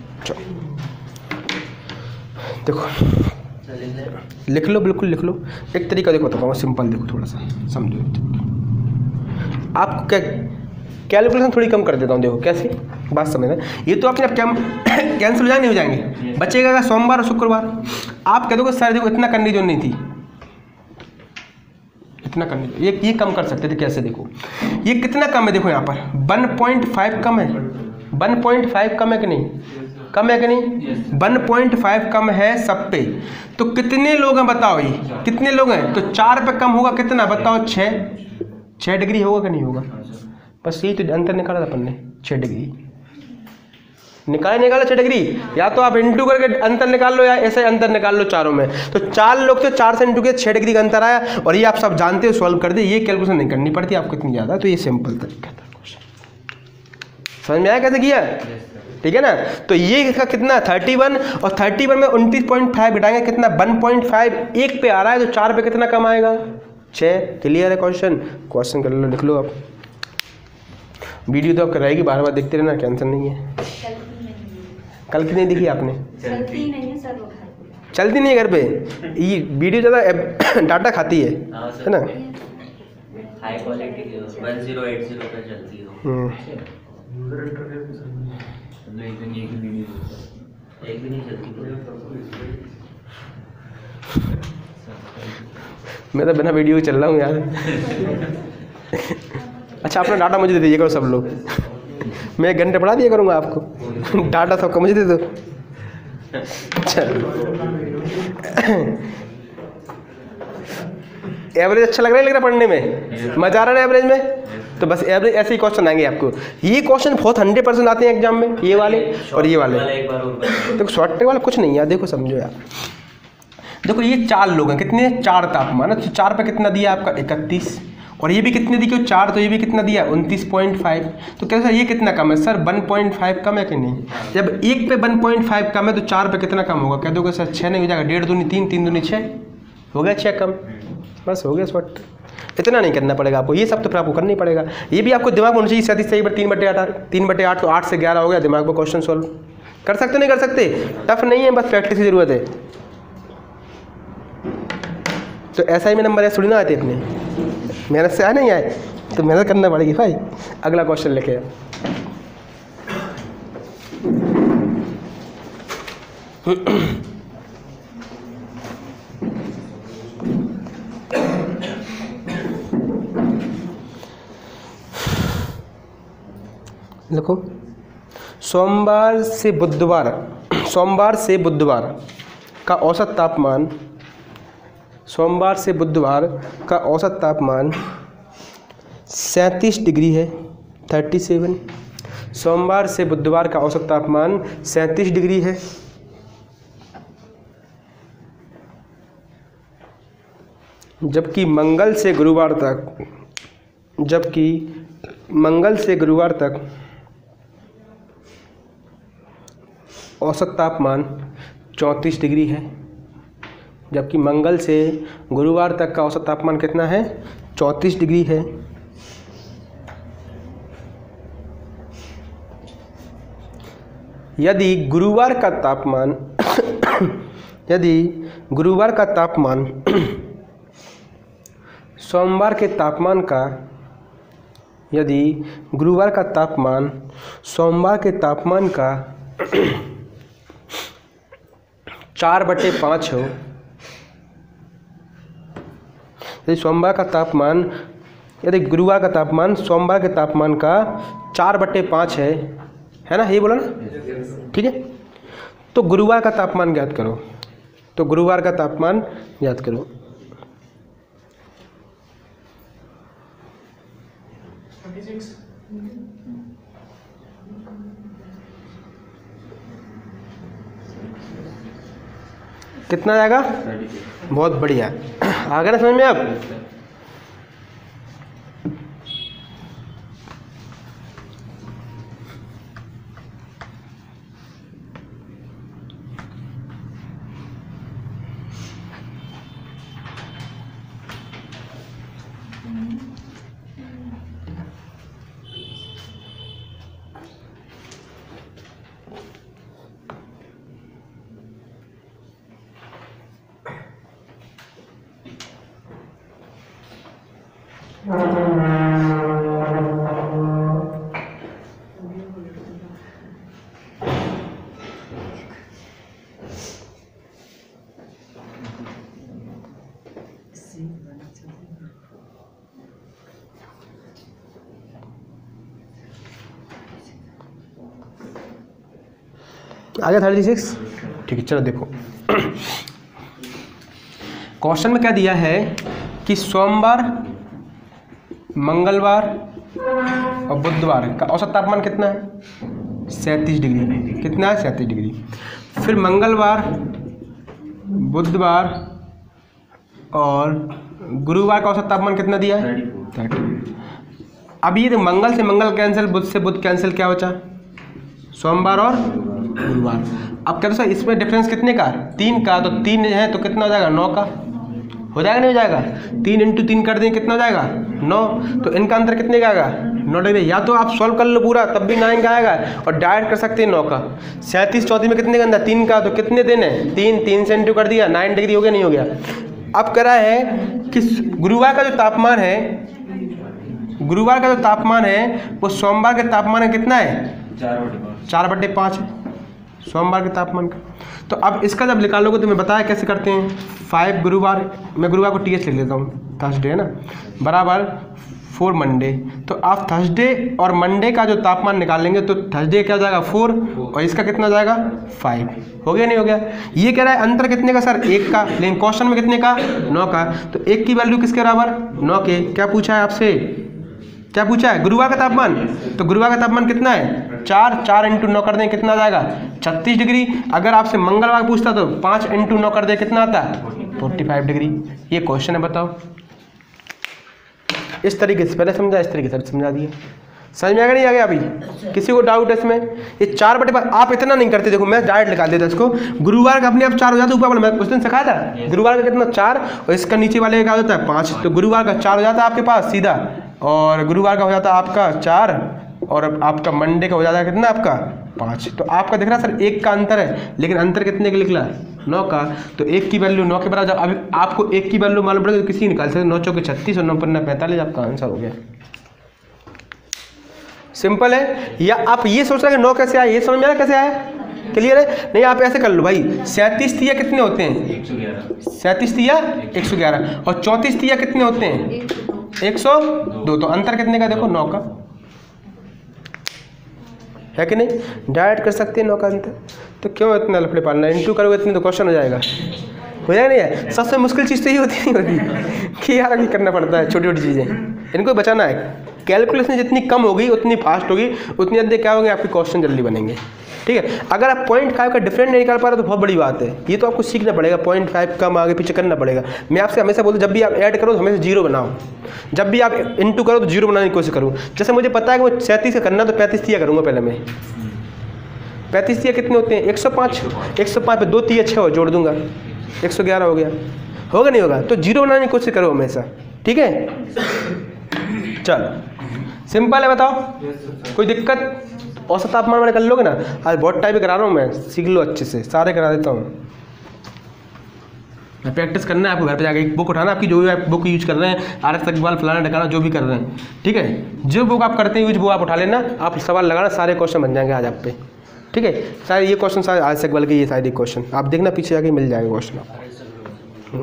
[SPEAKER 1] देखो लिख लो, बिल्कुल लिख लो। एक तरीका देखो तो सिंपल, देखो थोड़ा सा समझो, आपको क्या कैलकुलेशन थोड़ी कम कर देता हूँ, देखो कैसे बात समझना। ये तो अपने आप कैंसिल हो जाएंगे, नहीं हो जाएंगे, बचेगा क्या सोमवार और शुक्रवार। आप कह दोगे सर देखो इतना कंडीशन नहीं थी, कितना करने, ये कम कर सकते थे कैसे, देखो ये कितना कम है, देखो यहाँ पर 1.5 कम है, 1.5 कम है कि नहीं, कम है कि नहीं, 1.5 कम है सब पे। तो कितने लोग हैं बताओ, ये कितने लोग हैं, तो 4 पे कम होगा कितना बताओ, 6 डिग्री होगा कि नहीं होगा, बस यही तो अंतर निकाला था अपन ने, 6 डिग्री निकाला 6 डिग्री, या तो आप इंटू करके अंतर निकाल लो या ऐसे अंतर निकाल लो चारों में। तो 4 लोग थे, 4 से इंटू के 6 डिग्री का अंतर आया, और ये आप सब जानते हो, सॉल्व कर दे, ये कैलकुलेशन नहीं करनी पड़ती आपको इतनी ज़्यादा, तो ये सिंपल तरीका था क्वेश्चन। समझ में आया कैसे किया, ठीक है ना। तो ये इसका कितना 31, और 31 में 29.5 घटाएंगे कितना 1.5, 1 पे आ रहा है, तो 4 पे कितना कम आएगा 6। क्लियर है क्वेश्चन कर लो, लिख लो आप। वीडियो तो आपका रहेगी, बार बार देखते रहना, कैंसर नहीं है। कल की नहीं दिखी आपने,
[SPEAKER 4] चलती नहीं है सर, वो
[SPEAKER 1] चलती नहीं है घर पे, ये वीडियो ज़्यादा डाटा खाती है ना।
[SPEAKER 2] हाई क्वालिटी 1080 पे चलती हो, एक भी नहीं चलती।
[SPEAKER 1] मैं तो बिना वीडियो चल रहा हूँ यार। अच्छा अपना डाटा मुझे दे दीजिए करो सब लोग, मैं 1 घंटे पढ़ा दिया करूँगा आपको, डाटा सबका मुझे दे दो। चलो एवरेज अच्छा लग रहा है पढ़ने में, मजा आ रहा है एवरेज में, तो बस एवरेज ऐसे ही क्वेश्चन आएंगे आपको। ये क्वेश्चन बहुत 100% आते हैं एग्जाम में, ये वाले और ये वाले। देखो शॉर्ट ट्रिक वाला कुछ नहीं यार, देखो समझो यार, देखो ये 4 लोग हैं, कितने 4 तापमान है, तो 4 पे कितना दिया आपका 31, और ये भी कितने दी क्यों 4, तो ये भी कितना दिया 29.5। तो कैसा ये कितना कम है सर 1.5 कम है कि नहीं, जब 1 पे 1.5 कम है तो 4 पे कितना कम होगा, कह दोगे सर 6 नहीं हो जाएगा, 1.5 दूनी 3, 3 दूनी 6 हो गया, 6 कम, बस हो गया शॉर्ट। इतना नहीं करना पड़ेगा आपको, ये सब तो फिर आपको करना ही पड़ेगा, ये भी आपको दिमाग में होना चाहिए। 3/8 हो गया, दिमाग में क्वेश्चन सॉल्व कर सकते नहीं कर सकते, टफ नहीं है, बस प्रैक्टिस की जरूरत है। तो ऐसा ही में नंबर है थोड़ी ना आते अपने, मेहनत से आए नहीं आए तो मेहनत करना पड़ेगी भाई। अगला क्वेश्चन लेके आओ। देखो सोमवार से बुधवार का औसत तापमान, सोमवार से बुधवार का औसत तापमान 37 डिग्री है, 37। सोमवार से बुधवार का औसत तापमान 37 डिग्री है। जबकि मंगल से गुरुवार तक औसत तापमान 34 डिग्री है। जबकि मंगल से गुरुवार तक का औसत तापमान कितना है 34 डिग्री है। यदि गुरुवार का तापमान सोमवार के तापमान का, यदि गुरुवार का तापमान सोमवार के तापमान का 4/5 हो, यदि सोमवार का तापमान, यदि गुरुवार का तापमान सोमवार के तापमान का 4/5 है ना, यही बोला ना, ठीक है। तो गुरुवार का तापमान ज्ञात करो, तो गुरुवार का तापमान ज्ञात करो। कितना आएगा, बहुत बढ़िया, आ गया ना समझ में अब। आ गया 36। ठीक है, चलो देखो क्वेश्चन में क्या दिया है कि सोमवार, मंगलवार और बुधवार का औसत तापमान कितना है? 37 डिग्री। कितना है? 37 डिग्री। फिर मंगलवार, बुधवार और गुरुवार का औसत तापमान कितना दिया है? 30। अब ये मंगल से मंगल कैंसिल, बुध से बुध कैंसिल, क्या बचा? सोमवार और गुरुवार। अब क्या सर इसमें डिफरेंस कितने का? 3 का। तो 3 है तो कितना हो जाएगा? 9 का हो जाएगा, नहीं हो जाएगा? 3 × 3 कर दें, कितना हो जाएगा? 9। तो इनका अंतर कितने का आएगा? 9 डिग्री। या तो आप सॉल्व कर लो पूरा, तब भी 9 का आएगा, और डायरेक्ट कर सकते हैं 9 का। 37 34 में कितने का अंदर? 3 का। तो कितने दिन है? 3 से इंटू कर दिया, 9 डिग्री हो गया, नहीं हो गया? अब कह रहा है कि गुरुवार का जो तापमान है, गुरुवार का जो तापमान है वो सोमवार के तापमान का कितना है? 4/5 है सोमवार के तापमान का। तो अब इसका जब निकालोगे तो मैं बताया कैसे करते हैं। 5 गुरुवार, मैं गुरुवार को TH लिख लेता हूँ, थर्सडे है ना, बराबर 4 मंडे। तो आप थर्सडे और मंडे का जो तापमान निकालेंगे तो थर्सडे क्या हो जाएगा? 4, और इसका कितना हो जाएगा? 5। हो गया, नहीं हो गया? ये कह रहा है अंतर कितने का सर? 1 का, लेकिन क्वेश्चन में कितने का? 9 का। तो 1 की वैल्यू किसके बराबर? 9 के। क्या पूछा है आपसे? क्या पूछा है? गुरुवार का तापमान। तो गुरुवार का तापमान कितना है? 4 × 9 कर दें, कितना आ जाएगा? 36 डिग्री। अगर आपसे मंगलवार पूछता तो 5 × 9 कर दे, कितना आता है? 45 डिग्री। ये क्वेश्चन है, बताओ। इस तरीके से पहले समझा, इस तरीके से समझा दिया। समझ में आ गया, नहीं आ गया? अभी किसी को डाउट है इसमें? ये 4/5 आप इतना नहीं करते। देखो मैं डायरेक्ट निकाल देता इसको। गुरुवार का अपने आप 4 हो जाता है, ऊपर वाला मैं उस दिन सिखाया था। गुरुवार का कितना? 4, और इसका नीचे वाले का होता है 5। तो गुरुवार का 4 हो जाता है आपके पास सीधा, और गुरुवार का हो जाता है आपका 4, और आपका मंडे का हो जाता है कितना? आपका 5। तो आपका दिख रहा है सर 1 का अंतर है, लेकिन अंतर कितने का निकला? 9 का। तो 1 की वैल्यू 9 के बराबर। अभी आपको 1 की वैल्यू मालूम पड़ेगी तो किसी निकाल सकते। 9 चौके 36 और 9 पंजे 45, आपका आंसर हो गया। सिंपल है। या आप ये सोच रहे हैं 9 कैसे आया, ये समझ में आ रहा कैसे आया? क्लियर है? नहीं, आप ऐसे कर लो भाई। 37 तिया कितने होते हैं? 37 तिया 111, और 34 तिया कितने होते हैं? 102। तो अंतर कितने का? देखो 9 का है कि नहीं? डायरेक्ट कर सकते हैं 9 का अंतर। तो क्यों इतना लफड़े पालना? इंटू करोगे इतने तो क्वेश्चन हो जाएगा। हो जाएगा, नहीं है? सबसे मुश्किल चीज़ तो ये होती नहीं होती कि यार अभी करना पड़ता है छोटी छोटी चीज़ें, इनको बचाना है। कैलकुलेशन जितनी कम होगी उतनी फास्ट होगी, उतनी जल्दी क्या होगी? आपके क्वेश्चन जल्दी बनेंगे। ठीक है? अगर आप 0.5 का डिफरेंट नहीं निकाल पा रहे तो बहुत बड़ी बात है। ये तो आपको सीखना पड़ेगा, 0.5 कम आगे पीछे करना पड़ेगा। मैं आपसे हमेशा बोलूँ, जब भी आप ऐड करो तो हमेशा 0 बनाओ, जब भी आप इंटू करो तो 0 बनाने की कोशिश करूँ। जैसे मुझे पता है कि मैं 37 का करना तो 35 तिया करूँगा पहले मैं। 35 तिया कितने होते हैं? 105। 105 पे 2 तिया 6 जोड़ दूंगा, 111 हो गया। होगा, नहीं होगा? तो 0 बनाने की कोशिश करो हमेशा। ठीक है? चलो सिंपल है, बताओ कोई दिक्कत? औसत तापमान वाले कर लोगे ना? आज बहुत टाइप करा रहा हूँ मैं, सीख लो अच्छे से, सारे करा देता हूँ मैं। प्रैक्टिस करना है आपको घर पे जाके। एक बुक उठाना, आपकी जो भी आप बुक यूज कर रहे हैं, RS अग्रवाल फलाना ढकाना जो भी कर रहे हैं, ठीक है? जो बुक आप करते हैं यूज वो आप उठा लेना, आप सवाल लगाना, सारे क्वेश्चन बन जाएंगे आज आप पे। ठीक है? सारे ये क्वेश्चन सारे RS अग्रवाल के, ये सारे क्वेश्चन आप देखना, पीछे जाके मिल जाएगा क्वेश्चन।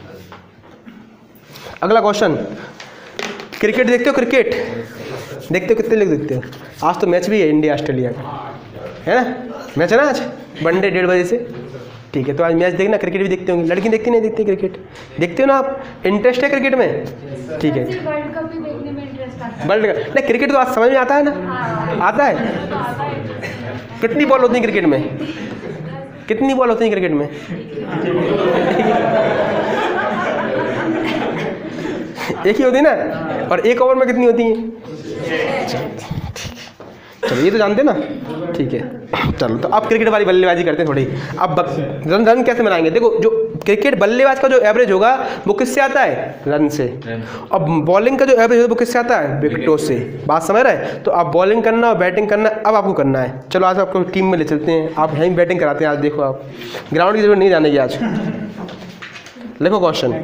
[SPEAKER 1] अगला क्वेश्चन, क्रिकेट देखते हो? क्रिकेट देखते हो? कितने लोग देखते हो? आज तो मैच भी है इंडिया ऑस्ट्रेलिया का, है ना? मैच है ना आज, वनडे 1:30 बजे से। ठीक है, तो आज मैच देखना। क्रिकेट भी देखते होंगे, लड़की देखती नहीं देखती क्रिकेट? देखते हो ना आप? इंटरेस्ट है क्रिकेट में? ठीक है,
[SPEAKER 4] वर्ल्ड कप भी देखने में इंटरेस्ट आता है।
[SPEAKER 1] वर्ल्ड कप नहीं, क्रिकेट तो आज समझ में आता है ना? आता है? कितनी बॉल होती है क्रिकेट में? कितनी बॉल होती है क्रिकेट में? एक ही होती है ना? और एक ओवर में कितनी होती है? चलो ये तो जानते ना। ठीक है, चलो तो अब क्रिकेट वाली बल्लेबाजी करते हैं थोड़ी। अब रन कैसे बनाएंगे? देखो, जो क्रिकेट बल्लेबाज का जो एवरेज होगा वो किससे आता है? रन से। अब बॉलिंग का जो एवरेज होगा वो किससे आता है? विकेटों से। बात समझ रहे हैं? तो आप बॉलिंग करना और बैटिंग करना अब आपको करना है। चलो आज आपको टीम में ले चलते हैं, आप यहीं बैटिंग कराते हैं आज। देखो आप ग्राउंड की जरूरत नहीं जाने की आज। देखो क्वेश्चन,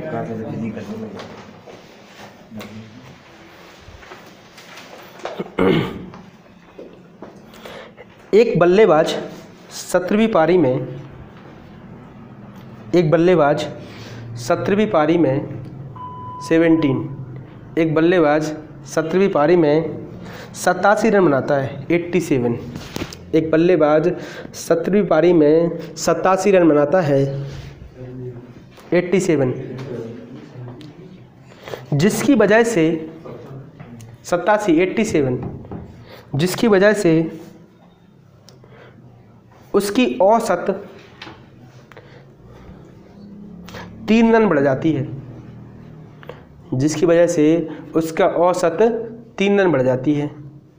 [SPEAKER 1] एक बल्लेबाज 17वीं पारी में 17वीं पारी में 87 रन बनाता है। 87 एक बल्लेबाज 17वीं पारी में 87 रन बनाता है, 87, जिसकी वजह से 87 जिसकी वजह से उसकी औसत 3 रन बढ़ जाती है, जिसकी वजह से उसका औसत 3 रन बढ़ जाती है।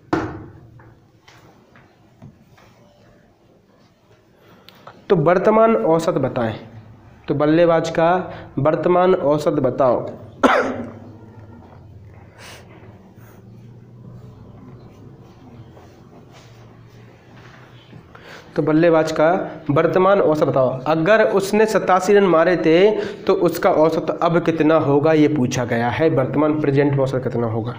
[SPEAKER 1] तो वर्तमान औसत बताएं। तो बल्लेबाज का वर्तमान औसत बताओ। तो बल्लेबाज का वर्तमान औसत बताओ। अगर उसने 87 रन मारे थे तो उसका औसत अब कितना होगा, ये पूछा गया है। वर्तमान प्रेजेंट औसत कितना होगा,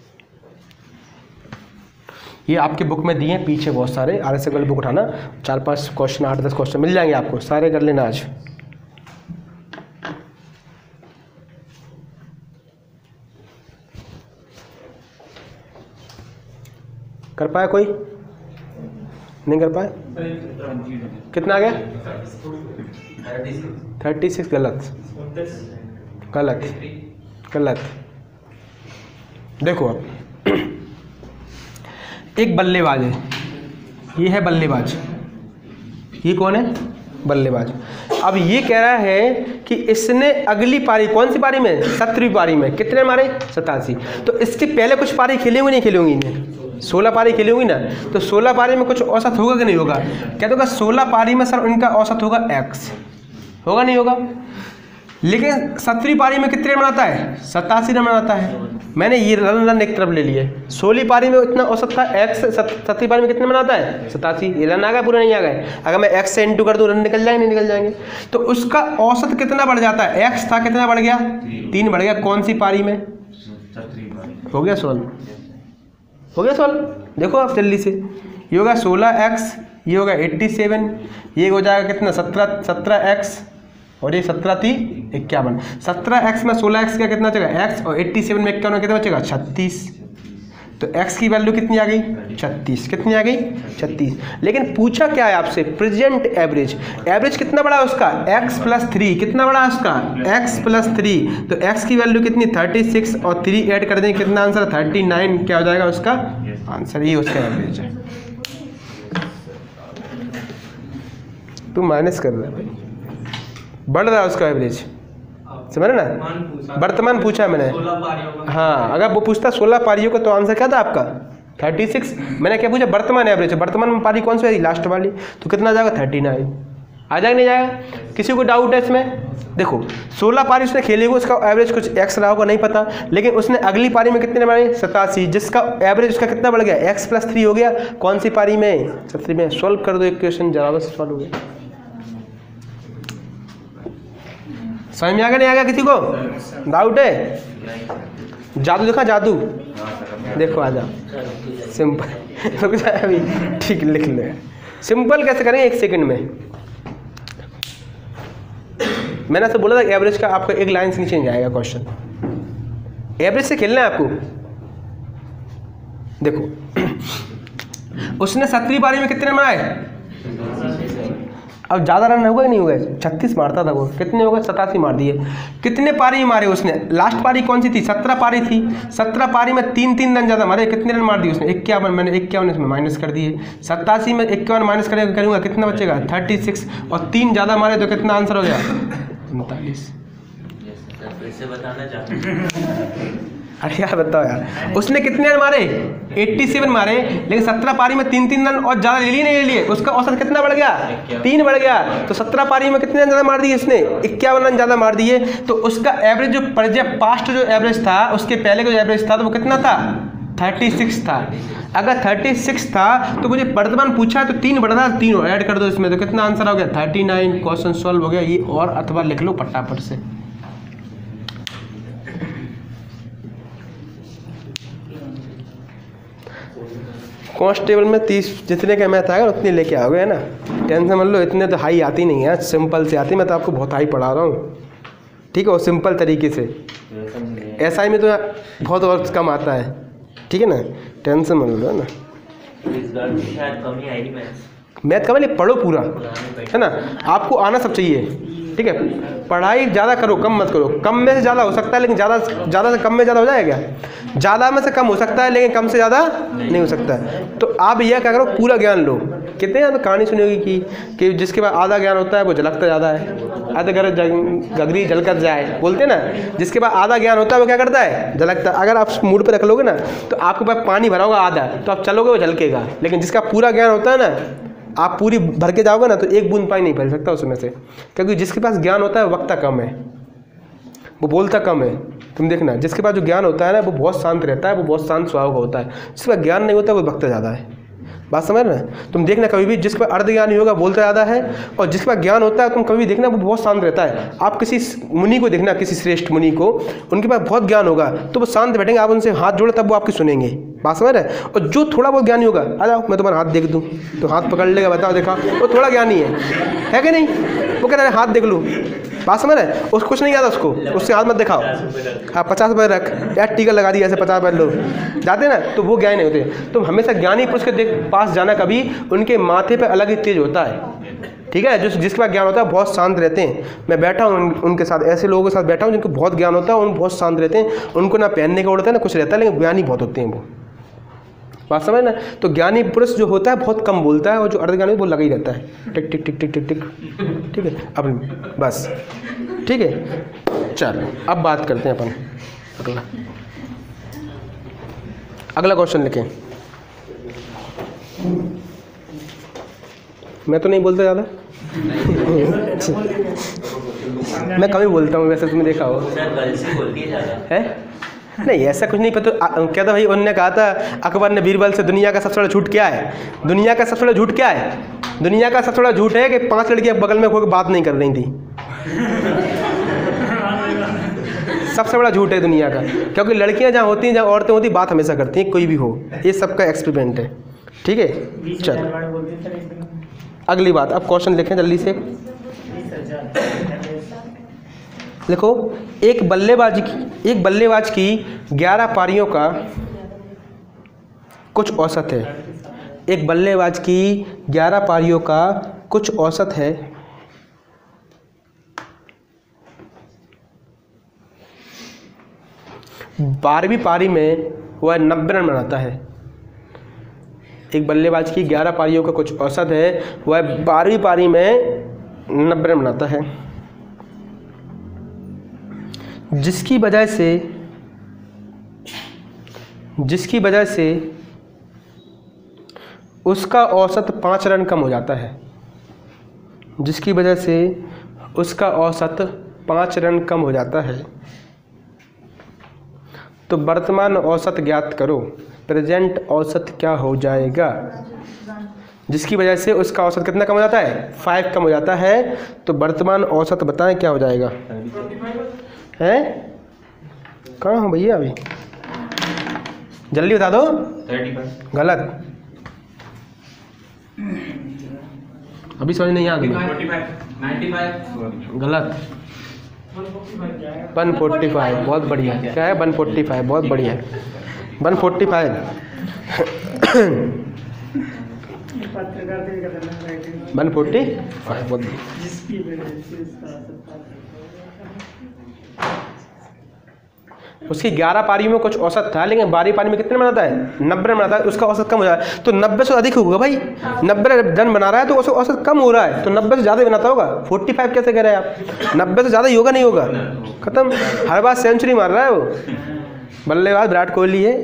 [SPEAKER 1] ये आपके बुक में दिए हैं पीछे बहुत सारे। आगे से कल बुक उठाना, 4-5 क्वेश्चन, 8-10 क्वेश्चन मिल जाएंगे आपको, सारे कर लेना आज। कर पाया कोई? नहीं कर पाए? कितना आ गया? 36। गलत गलत गलत। देखो अब एक बल्लेबाज है, ये है बल्लेबाज, ये कौन है? बल्लेबाज। अब ये कह रहा है कि इसने अगली पारी, कौन सी पारी में? 17वीं पारी में कितने मारे? 87। तो इसके पहले कुछ पारी खेली होंगी, नहीं खेली होंगी? इन्हें 16 पारी खेली होंगी ना। तो 16 पारी में कुछ औसत होगा कि नहीं होगा? क्या होगा? 16 पारी में सर इनका औसत होगा x, होगा नहीं होगा? लेकिन 17वीं पारी में कितने रन बनाता है? 87 रन बनाता है। मैंने ये रन एक तरफ ले लिए। 16वीं पारी में इतना औसत था x, 17वीं पारी में कितने बनाता है? 87। ये रन आ गए, पूरा नहीं आ गए? अगर मैं x से इंटू कर दूँ रन निकल जाएंगे, नहीं निकल जाएंगे? तो उसका औसत कितना बढ़ जाता है? x था, कितना बढ़ गया? 3 बढ़ गया। कौन सी पारी में? हो गया सॉल्व, हो गया सॉल्व। देखो आप जल्दी से, ये होगा 16x, ये होगा 87, ये हो जाएगा कितना? 17x, और ये 17×3 = 51। 17x में 16x का कितना बचेगा? x, और 87 में 51 में कितना बचेगा? 36। तो x की वैल्यू कितनी आ गई? 36। कितनी आ गई? 36। लेकिन पूछा क्या है आपसे? Present average. एवरेज कितना बड़ा है उसका? x + 3। कितना बड़ा है उसका? x + 3। तो x की वैल्यू कितनी? 36, और 3 ऐड कर देंगे, कितना आंसर? 39। क्या हो जाएगा उसका आंसर? ये उसका एवरेज है। तू माइनस कर रहा है भाई, बढ़ रहा है उसका एवरेज, समझ ना? वर्तमान पूछा है मैंने। हाँ, अगर वो पूछता 16 पारियों का तो आंसर क्या था आपका? 36। मैंने क्या पूछा? वर्तमान एवरेज। वर्तमान में पारी कौन सी है? लास्ट वाली। तो कितना आ जाएगा? 39। आ जाएगा नहीं जाएगा? किसी को डाउट है इसमें? देखो 16 पारी उसने खेली होगी, उसका एवरेज कुछ x रहा होगा, नहीं पता। लेकिन उसने अगली पारी में कितने मारे? 87, जिसका एवरेज उसका कितना बढ़ गया? x + 3 हो गया। कौन सी पारी में? 17 में। सॉल्व कर दो एक क्वेश्चन, जरा से सॉल्व हो गया। समझ में आ गया नहीं आ गया? किसी को डाउट है? जादू देखा? जादू देखो, आ जाओ। सिंपल रुक जाए अभी, ठीक लिख ले। सिंपल कैसे करेंगे? 1 सेकंड में। मैंने आपसे बोला था एवरेज का आपका एक लाइन से नीचे नहीं जाएगा क्वेश्चन। एवरेज से खेलना है आपको। देखो उसने 17वीं पारी में कितने मारे? अब ज़्यादा रन होगा कि नहीं होगा? 36 मारता था वो, कितने हो गए? 87 मार दिए। कितने पारी मारे उसने? लास्ट पारी कौन सी थी? 17 पारी थी। 17 पारी में 3 रन ज़्यादा मारे। कितने रन मार दिए उसने? 51। मैंने 51 इसमें माइनस कर दिए। 87 में 51 माइनस करूँगा, कितना बचेगा? 36। और 3 ज़्यादा मारे तो कितना आंसर हो गया? 39।
[SPEAKER 2] बताना चाहूँ।
[SPEAKER 1] अरे यार बताओ यार, उसने कितने रन मारे? 87 मारे। लेकिन 17 पारी में 3 रन और ज़्यादा ले लिए, नहीं ले लिए? उसका औसत कितना बढ़ गया? 3 बढ़ गया। तो 17 पारी में कितने रन ज़्यादा मार दिए इसने? 51 रन ज़्यादा मार दिए। तो उसका एवरेज जो पास्ट जो एवरेज था, उसके पहले का जो एवरेज था, तो वो कितना था? 36 था। अगर 36 था तो मुझे वर्तमान पूछा तो 3 बढ़ा था, 3 ऐड कर दो इसमें, तो कितना आंसर हो गया? 39। क्वेश्चन सॉल्व हो गया। ये और अथवा लिख लो फटाफट से। कांस्टेबल में 30 जितने का मैथ आएगा उतने लेके आओगे, है ना? टेंशन मत लो, इतने तो हाई आती नहीं है, सिंपल से आती। मैं तो आपको बहुत हाई पढ़ा रहा हूँ, ठीक है? वो सिंपल तरीके से। SI में तो बहुत और कम आता है, ठीक है ना? टेंशन मत लो, है ना?
[SPEAKER 2] इस बार तो शायद कम ही आएगी मैथ्स।
[SPEAKER 1] मैथ का मतलब पढ़ो पूरा, है ना, आपको आना सब चाहिए, ठीक है। पढ़ाई ज़्यादा करो, कम मत करो। कम में से ज़्यादा हो सकता है, लेकिन ज़्यादा से कम में ज़्यादा हो जाएगा क्या? ज़्यादा में से कम हो सकता है, लेकिन कम से ज़्यादा नहीं हो सकता है। तो आप यह क्या करो, पूरा ज्ञान लो। कितने तो कहानी सुनी होगी कि जिसके पास आधा ज्ञान होता है वो झलकता ज़्यादा है, आधे घर गगरी जलकर जाए, बोलते ना। जिसके पास आधा ज्ञान होता है वो क्या करता है, झलकता। अगर आप मूड पर रख लोगे ना तो आपके पास पानी भरा होगा आधा, तो आप चलोगे वो झलकेगा। लेकिन जिसका पूरा ज्ञान होता है ना, आप पूरी भर के जाओगे ना तो एक बूंद पानी नहीं भर सकता उसमें से, क्योंकि जिसके पास ज्ञान होता है वो वक्ता कम है, वो बोलता कम है। तुम देखना, जिसके पास जो ज्ञान होता है ना वो बहुत शांत रहता है, वो बहुत शांत स्वभाव का होता है। जिसके पास ज्ञान नहीं होता वो वक्ता ज़्यादा है। बात समझ ना? तुम देखना कभी भी जिसके पास अर्ध ज्ञानी होगा बोलता ज़्यादा है, और जिसके पास ज्ञान होता है तुम कभी भी देखना वो बहुत शांत रहता है। आप किसी मुनि को देखना, किसी श्रेष्ठ मुनि को, उनके पास बहुत ज्ञान होगा तो वो शांत बैठेंगे, आप उनसे हाथ जोड़े तब वो आपकी सुनेंगे। बात समझ रहे? और जो थोड़ा बहुत ज्ञानी होगा, आ जाओ मैं तुम्हारा हाथ देख दूँ, तो हाथ पकड़ लेगा, बताओ देखा, वो थोड़ा ज्ञानी है कि नहीं? वो कहता है हाथ देख लूँ। बात समझ रहे? उसको कुछ नहीं आता, उससे हाथ मत दिखाओ। हाँ 50 रुपये रख यार, टीका लगा दिया ऐसे 50 रुपये लो, जाते ना तो वो ज्ञानी नहीं होते। तो हमेशा ज्ञानी पुरुष के पास जाना, कभी उनके माथे पे अलग ही तेज होता है, ठीक है। जिसके पास ज्ञान होता है बहुत शांत रहते हैं। मैं बैठा हूँ उनके साथ, ऐसे लोगों के साथ बैठा हूँ जिनको बहुत ज्ञान होता है, उन बहुत शांत रहते हैं, उनको ना पहनने का उड़ता है ना कुछ रहता है, लेकिन ज्ञानी बहुत होते हैं वो। बात समझ ना? तो ज्ञानी पुरुष जो होता है बहुत कम बोलता है, और जो अर्धज्ञानी वो लगा ही रहता है, टिक टिक टिक टिक टिक टिक, ठीक है। अब बस ठीक है, चलो अब बात करते हैं अपन अगला क्वेश्चन लिखें। मैं तो नहीं बोलता ज़्यादा मैं कभी बोलता हूँ, वैसे तुमने देखा हो है? नहीं ऐसा कुछ नहीं पता। क्या था भाई, उन्होंने कहा था अकबर ने बीरबल से, दुनिया का सबसे बड़ा झूठ क्या है? दुनिया का सबसे बड़ा झूठ क्या है? दुनिया का सबसे बड़ा झूठ है कि 5 लड़कियां बगल में कोई बात नहीं कर रही थी। सबसे बड़ा झूठ है दुनिया का, क्योंकि लड़कियां जहाँ होती हैं, जहाँ औरतें होती, बात हमेशा करती हैं, कोई भी हो। ये सबका एक्सपेरिमेंट है, ठीक है। चलो अगली बात, अब क्वेश्चन लिखें जल्दी से। देखो, एक बल्लेबाज की 11 पारियों का कुछ औसत है। एक बल्लेबाज की 11 पारियों का कुछ औसत है। बारहवीं पारी में वह 90 रन बनाता है। एक बल्लेबाज की 11 पारियों का कुछ औसत है, वह 12वीं पारी में 90 रन बनाता है, जिसकी वजह से उसका औसत 5 रन कम हो जाता है। जिसकी वजह से उसका औसत 5 रन कम हो जाता है। तो वर्तमान औसत ज्ञात करो। प्रेजेंट औसत क्या हो जाएगा? जिसकी वजह से उसका औसत कितना कम हो जाता है? 5 कम हो जाता है। तो वर्तमान औसत बताएं क्या हो जाएगा? हैं? कहाँ हो भैया? अभी जल्दी बता दो।
[SPEAKER 2] 35
[SPEAKER 1] गलत, अभी समझ नहीं आ गई।
[SPEAKER 2] 95
[SPEAKER 1] गलत, 145। बहुत बढ़िया। क्या है? 145। बहुत बढ़िया, 145। 145 बहुत। उसकी 11 पारी में कुछ औसत था, लेकिन 12वीं पारी में कितने बनाता है? 90 रन बनाता है। उसका औसत कम हो जाता है, तो 90 से अधिक होगा भाई। 90 रन बना रहा है तो उसका औसत कम हो रहा है, तो 90 से ज़्यादा बनाता होगा। 45 कैसे कह रहे हैं आप? 90 से ज़्यादा ही होगा, नहीं होगा, खत्म। हर बार सेंचुरी मार रहा है वो बल्लेबाज विराट कोहली है।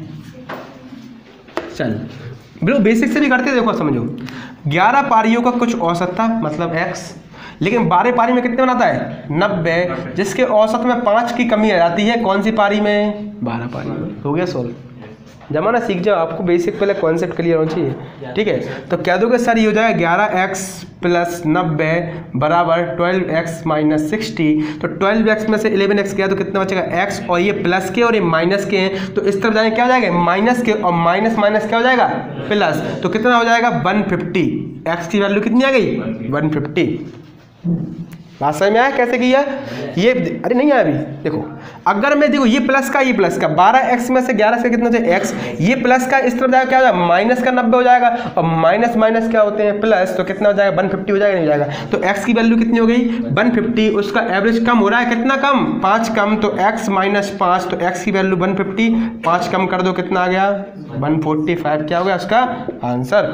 [SPEAKER 1] चल बिल्कुल बेसिक से भी करते, देखो समझो। 11 पारियों का कुछ औसत था, मतलब x, लेकिन 12 पारी में कितने बनाता है? 90, जिसके औसत में 5 की कमी आ जाती है। कौन सी पारी में? 12 पारी में। हो गया सोल्व। जमाना सीख जाओ, आपको बेसिक पहले कॉन्सेप्ट क्लियर होना चाहिए, ठीक है। तो कह दोगे सर ये हो जाएगा 11x + 90 बराबर 12x - 60। तो 12x में से 11x गया तो कितना बचेगा? x, और ये प्लस के और ये माइनस के हैं, तो इस तरफ जाएंगे क्या हो जाएगा? माइनस के, और माइनस माइनस क्या हो जाएगा? प्लस। तो कितना हो जाएगा? 150। x की वैल्यू कितनी आ गई? 150। बात समझ में आया कैसे किया ये? अरे नहीं आया अभी। देखो अगर मैं देखो ये प्लस का 12x में से 11 से कितना हो x, ये प्लस का इस तरफ जाएगा क्या हो जाएगा माइनस का 90 हो जाएगा, और माइनस माइनस क्या होते हैं प्लस, तो कितना हो जाएगा 150 हो जाएगा नहीं हो जाएगा। तो x की वैल्यू कितनी हो गई 150, उसका एवरेज कम हो रहा है, कितना कम 5 कम, तो x माइनस 5, तो x की वैल्यू 150, 5 कम कर दो कितना आ गया 145, क्या हो गया उसका आंसर।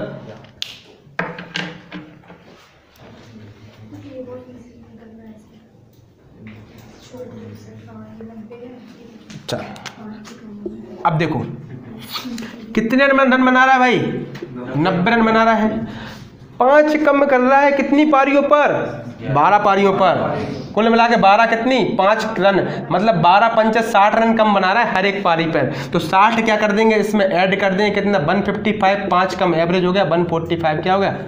[SPEAKER 1] चल अब देखो कितने रन बना रहा है भाई 90 रन बना रहा है, 5 कम कर रहा है कितनी पारियों पर 12 पारियों पर, कुल मिला के 12 कितनी 5 रन, मतलब 12 पंचे 60 रन कम बना रहा है हर एक पारी पर। तो 60 क्या कर देंगे इसमें ऐड कर देंगे कितना 155, 5 कम एवरेज हो गया 145, क्या हो गया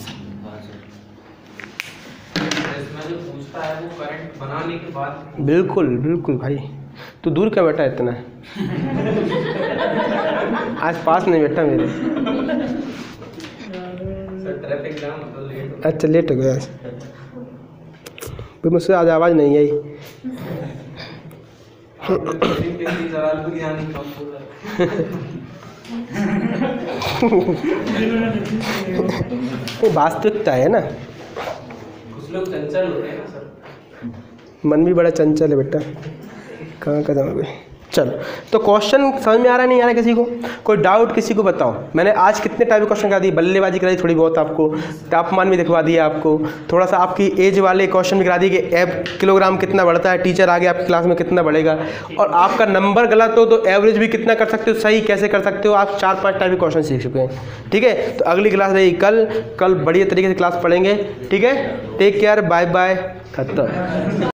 [SPEAKER 3] पूछता है वो करंट बनाने के बाद।
[SPEAKER 1] बिल्कुल बिल्कुल भाई, तू दूर क्या बैठा है इतना आज पास नहीं बैठा मेरे।
[SPEAKER 3] सर ट्रैफिक जाम तो लेट
[SPEAKER 1] अच्छा लेट हो गया आज, मुझसे आज आवाज़ नहीं आई। वो वास्तविकता है ना,
[SPEAKER 3] कुछ लोग चंचल होते हैं ना सर।
[SPEAKER 1] मन भी बड़ा चंचल है बेटा, कहाँ का जाओगे। चलो तो क्वेश्चन समझ में आ रहा है नहीं आ रहा है किसी को, कोई डाउट किसी को बताओ। मैंने आज कितने टाइप के क्वेश्चन करा दिए, बल्लेबाजी करा दी थोड़ी बहुत, आपको तापमान भी दिखवा दिया, आपको थोड़ा सा आपकी एज वाले क्वेश्चन भी करा दिए कि किलोग्राम कितना बढ़ता है, टीचर आगे आपकी क्लास में कितना बढ़ेगा, और आपका नंबर गलत हो तो एवरेज भी कितना कर सकते हो, सही कैसे कर सकते हो, आप 4-5 टाइप के क्वेश्चन सीख चुके हैं। ठीक है, तो अगली क्लास रहेगी कल बढ़िया तरीके से क्लास पढ़ेंगे। ठीक है, टेक केयर, बाय बाय, खत्म।